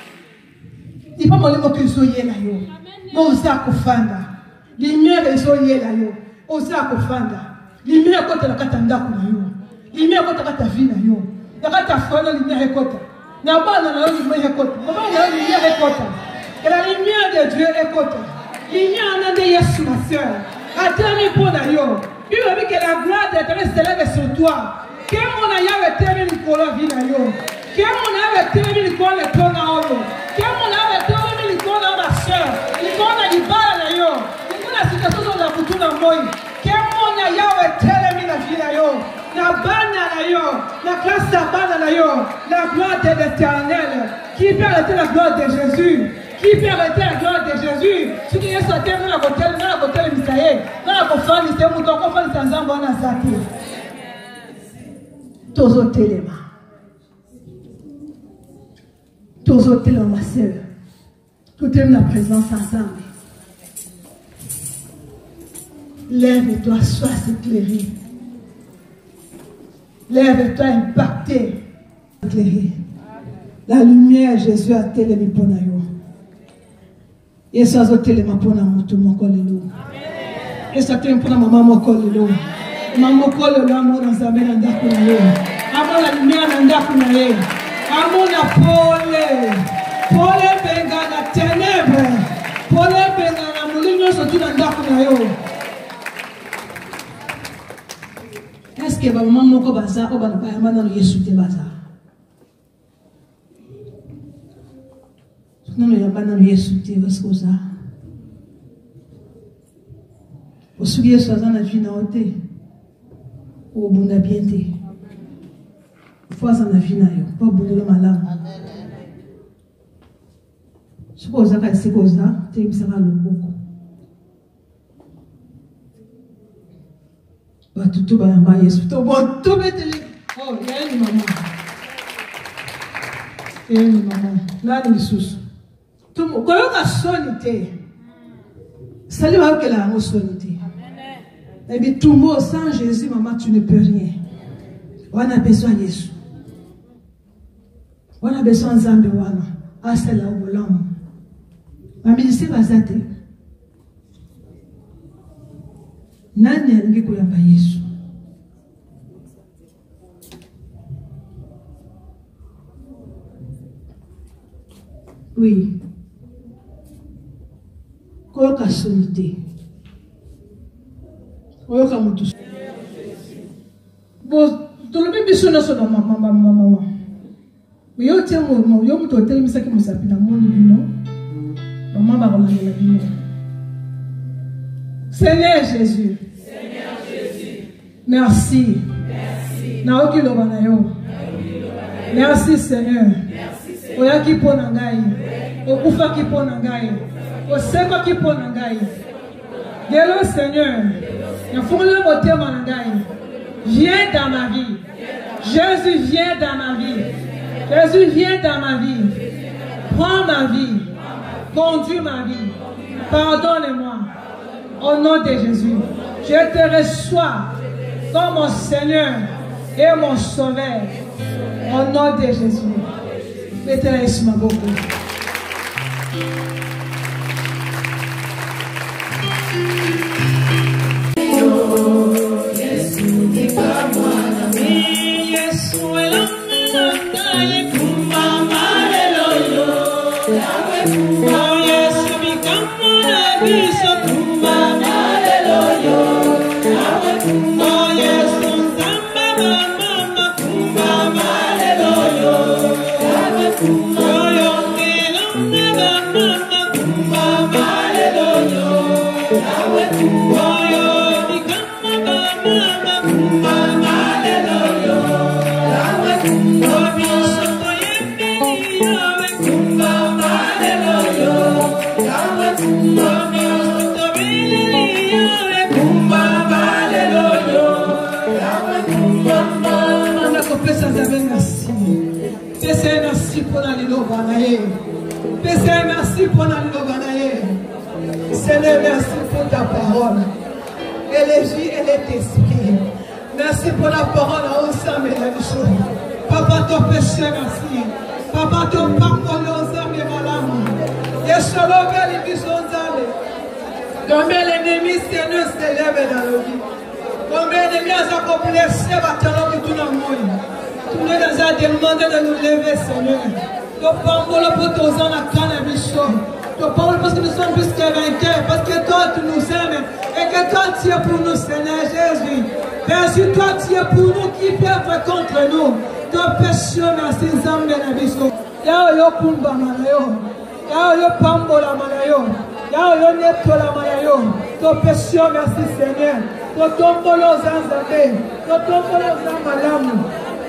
Il n'y a pas mal que Zoya là. Mais on s'est accofanda. Lumière est Zoya là. On s'est accofanda. Lumière quand la katanda là. Lumière quand la vie là. La katafana lumière est kota. N'a pas la lumière est kota. Comment la lumière est kota? Et la lumière de Dieu est kota. Lumière en de Yesu ma soeur. Attends pour d'ailleurs. Il veut que la gloire de l'Éternel s'élève sur toi. Que mon aïe termine le colo vie d'ailleurs. Que mon aïe termine le colo le ton à oro. Que mon aïe termine le colo à ma soeur. Le colo à l'ibala d'ailleurs. Le colo à la situation de la couture en moi. Que mon aïe termine la vie d'ailleurs. La banne d'ailleurs. La classe à banne d'ailleurs. La gloire de l'Éternel. Qui peut arrêter la gloire de Jésus? Qui peut arrêter la gloire de Jésus? Ce qui est sorti dans la côté, dans la côté de Misaël, dans la côté de Misaël, dans la côté de Misaël, dans la côté de Misaël. Tous les éléments. tous autres ma soeur. Tout est la présence ensemble. Lève-toi, sois éclairé. Lève-toi, impacté. Éclairé. La lumière, Jésus a télé pour nous. Et ça a télé pour nous, tout mon collègue. Et ça a télé pour maman, mon collègue. Maman, collègue, amour dans sa mère, dans la lumière, dans la amour, la pole. Pole, benga, la ténèbre. Pole, benga, la mouline, surtout dans la est-ce que maman moko baza ou bana bayamba na Yesu te baza non yamba na Yesu te parce que ça osugi Yesu aza na vie na ote o bunda bien te fois na vie na yo pas bundelo malamu sukoza ka sikoza te bisaka loboko tout va en bas, tout bon, tout bête. Oh, il y a une maman. Il y a une maman. Là, il y a une sous. Tout le monde, quand on a sonité, ça lui va que la sonité. Et bien, tout le monde, sans Jésus, maman, tu ne peux rien. On a besoin de Jésus. On a besoin de Zambé. Ah, c'est là où l'homme. Ma ministère va s'arrêter. Nani alingi kuyamba Yesu? Oui. Koyoka sonité. Koyoka mutu. Bon, tout le monde biso na sona mama mama mama. Yo tiens mo yo mutu hotel misaki musapi na moni bino. Mama ba kona la bino. Seigneur Jésus. Seigneur Jésus. Merci. Merci. Naoki lo banayo. Merci Seigneur. Merci Seigneur. Oya ki pona ngai. Okufa ki pona ngai. Oseko ki pona ngai. Delo Seigneur. Na fongole motema na ngai. Viens dans ma vie. Jésus viens dans ma vie. Jésus viens dans ma vie. Prends ma vie. Conduis ma vie. Pardonne-moi. Au nom de Jésus, je te reçois comme mon Seigneur et mon Sauveur. Au nom de Jésus. Mettez-la ma beaucoup. Merci pour la Seigneur, merci pour ta parole. Elle est vie, elle est esprit. Merci pour la parole ensemble et la vie. Papa, ton péché, merci. Papa, ton pardon ensemble et malade. Et solo les visions ensemble. Combien l'ennemi Seigneur s'élève dans le vie. Combien l'ennemi a accomplissé bâtiment de tout le monde. Tout le monde nous a demandé de nous lever, Seigneur. Nous parlons pour tous en la cannabis. Nous parlons parce que nous sommes plus que vainqueurs. Parce que toi, tu nous aimes. Et que toi, tu es pour nous, Seigneur Jésus. Merci, toi, tu es pour nous. Qui peut être contre nous? Ton péché, merci, Zambé Nabiso. Yao yo kumba malayo. Yao yo pambola malayo. Yao yo netola malayo. Ton péché, merci, Seigneur. Ton tombolo zanzabé. Ton tombolo zanmalamu.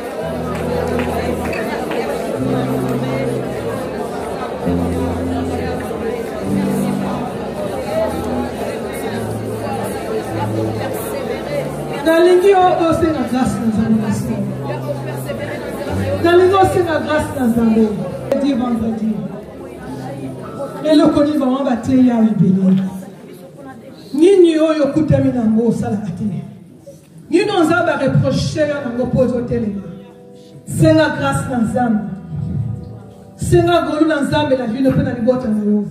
Nalingi aussi la grâce dans un instant. Nalingi aussi la grâce dans un instant. vendredi, vendredi. Et le connu va en battre ya rebelle. Ni ni oyo kutemi na ngo sala ate. Ni non za ba reprocher ya ngo pozo telema. Senga grâce na nzambe. Senga golu na nzambe la vie ne peut na libota na yo.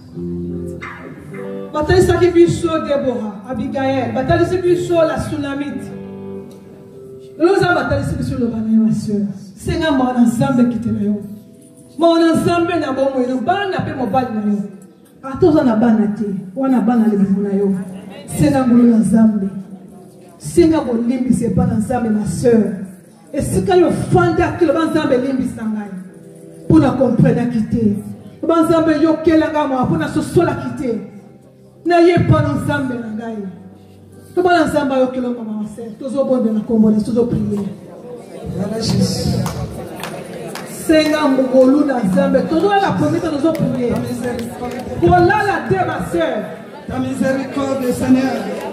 Batali saki biso Deborah, Abigail, batali saki biso la tsunamite. Nous avons batali saki biso le bana ma sœur. Senga mo na nzambe kitela yo. Mo na nzambe na bomo yo bana pe mo bali na yo. Atoza na bana te, wana bana le na yo. Senga ngulu na nzambe. Senga bo limbi se bana nzambe ma sœur. Et ce que yo fanda que le nzambe limbi sangai. Pour na comprendre quitter. Le nzambe yo kelanga mo pour na so sola quitter. Na ye pas dans nzambe na ngai. To ba nzamba yo kelanga ma sœur. Tozo bonde na kombo, tozo prier. Voilà Jésus. Senga mugolu na nzambe. Tozo la promesse tozo prier. Pour là la terre ma sœur. Ta miséricorde, Seigneur.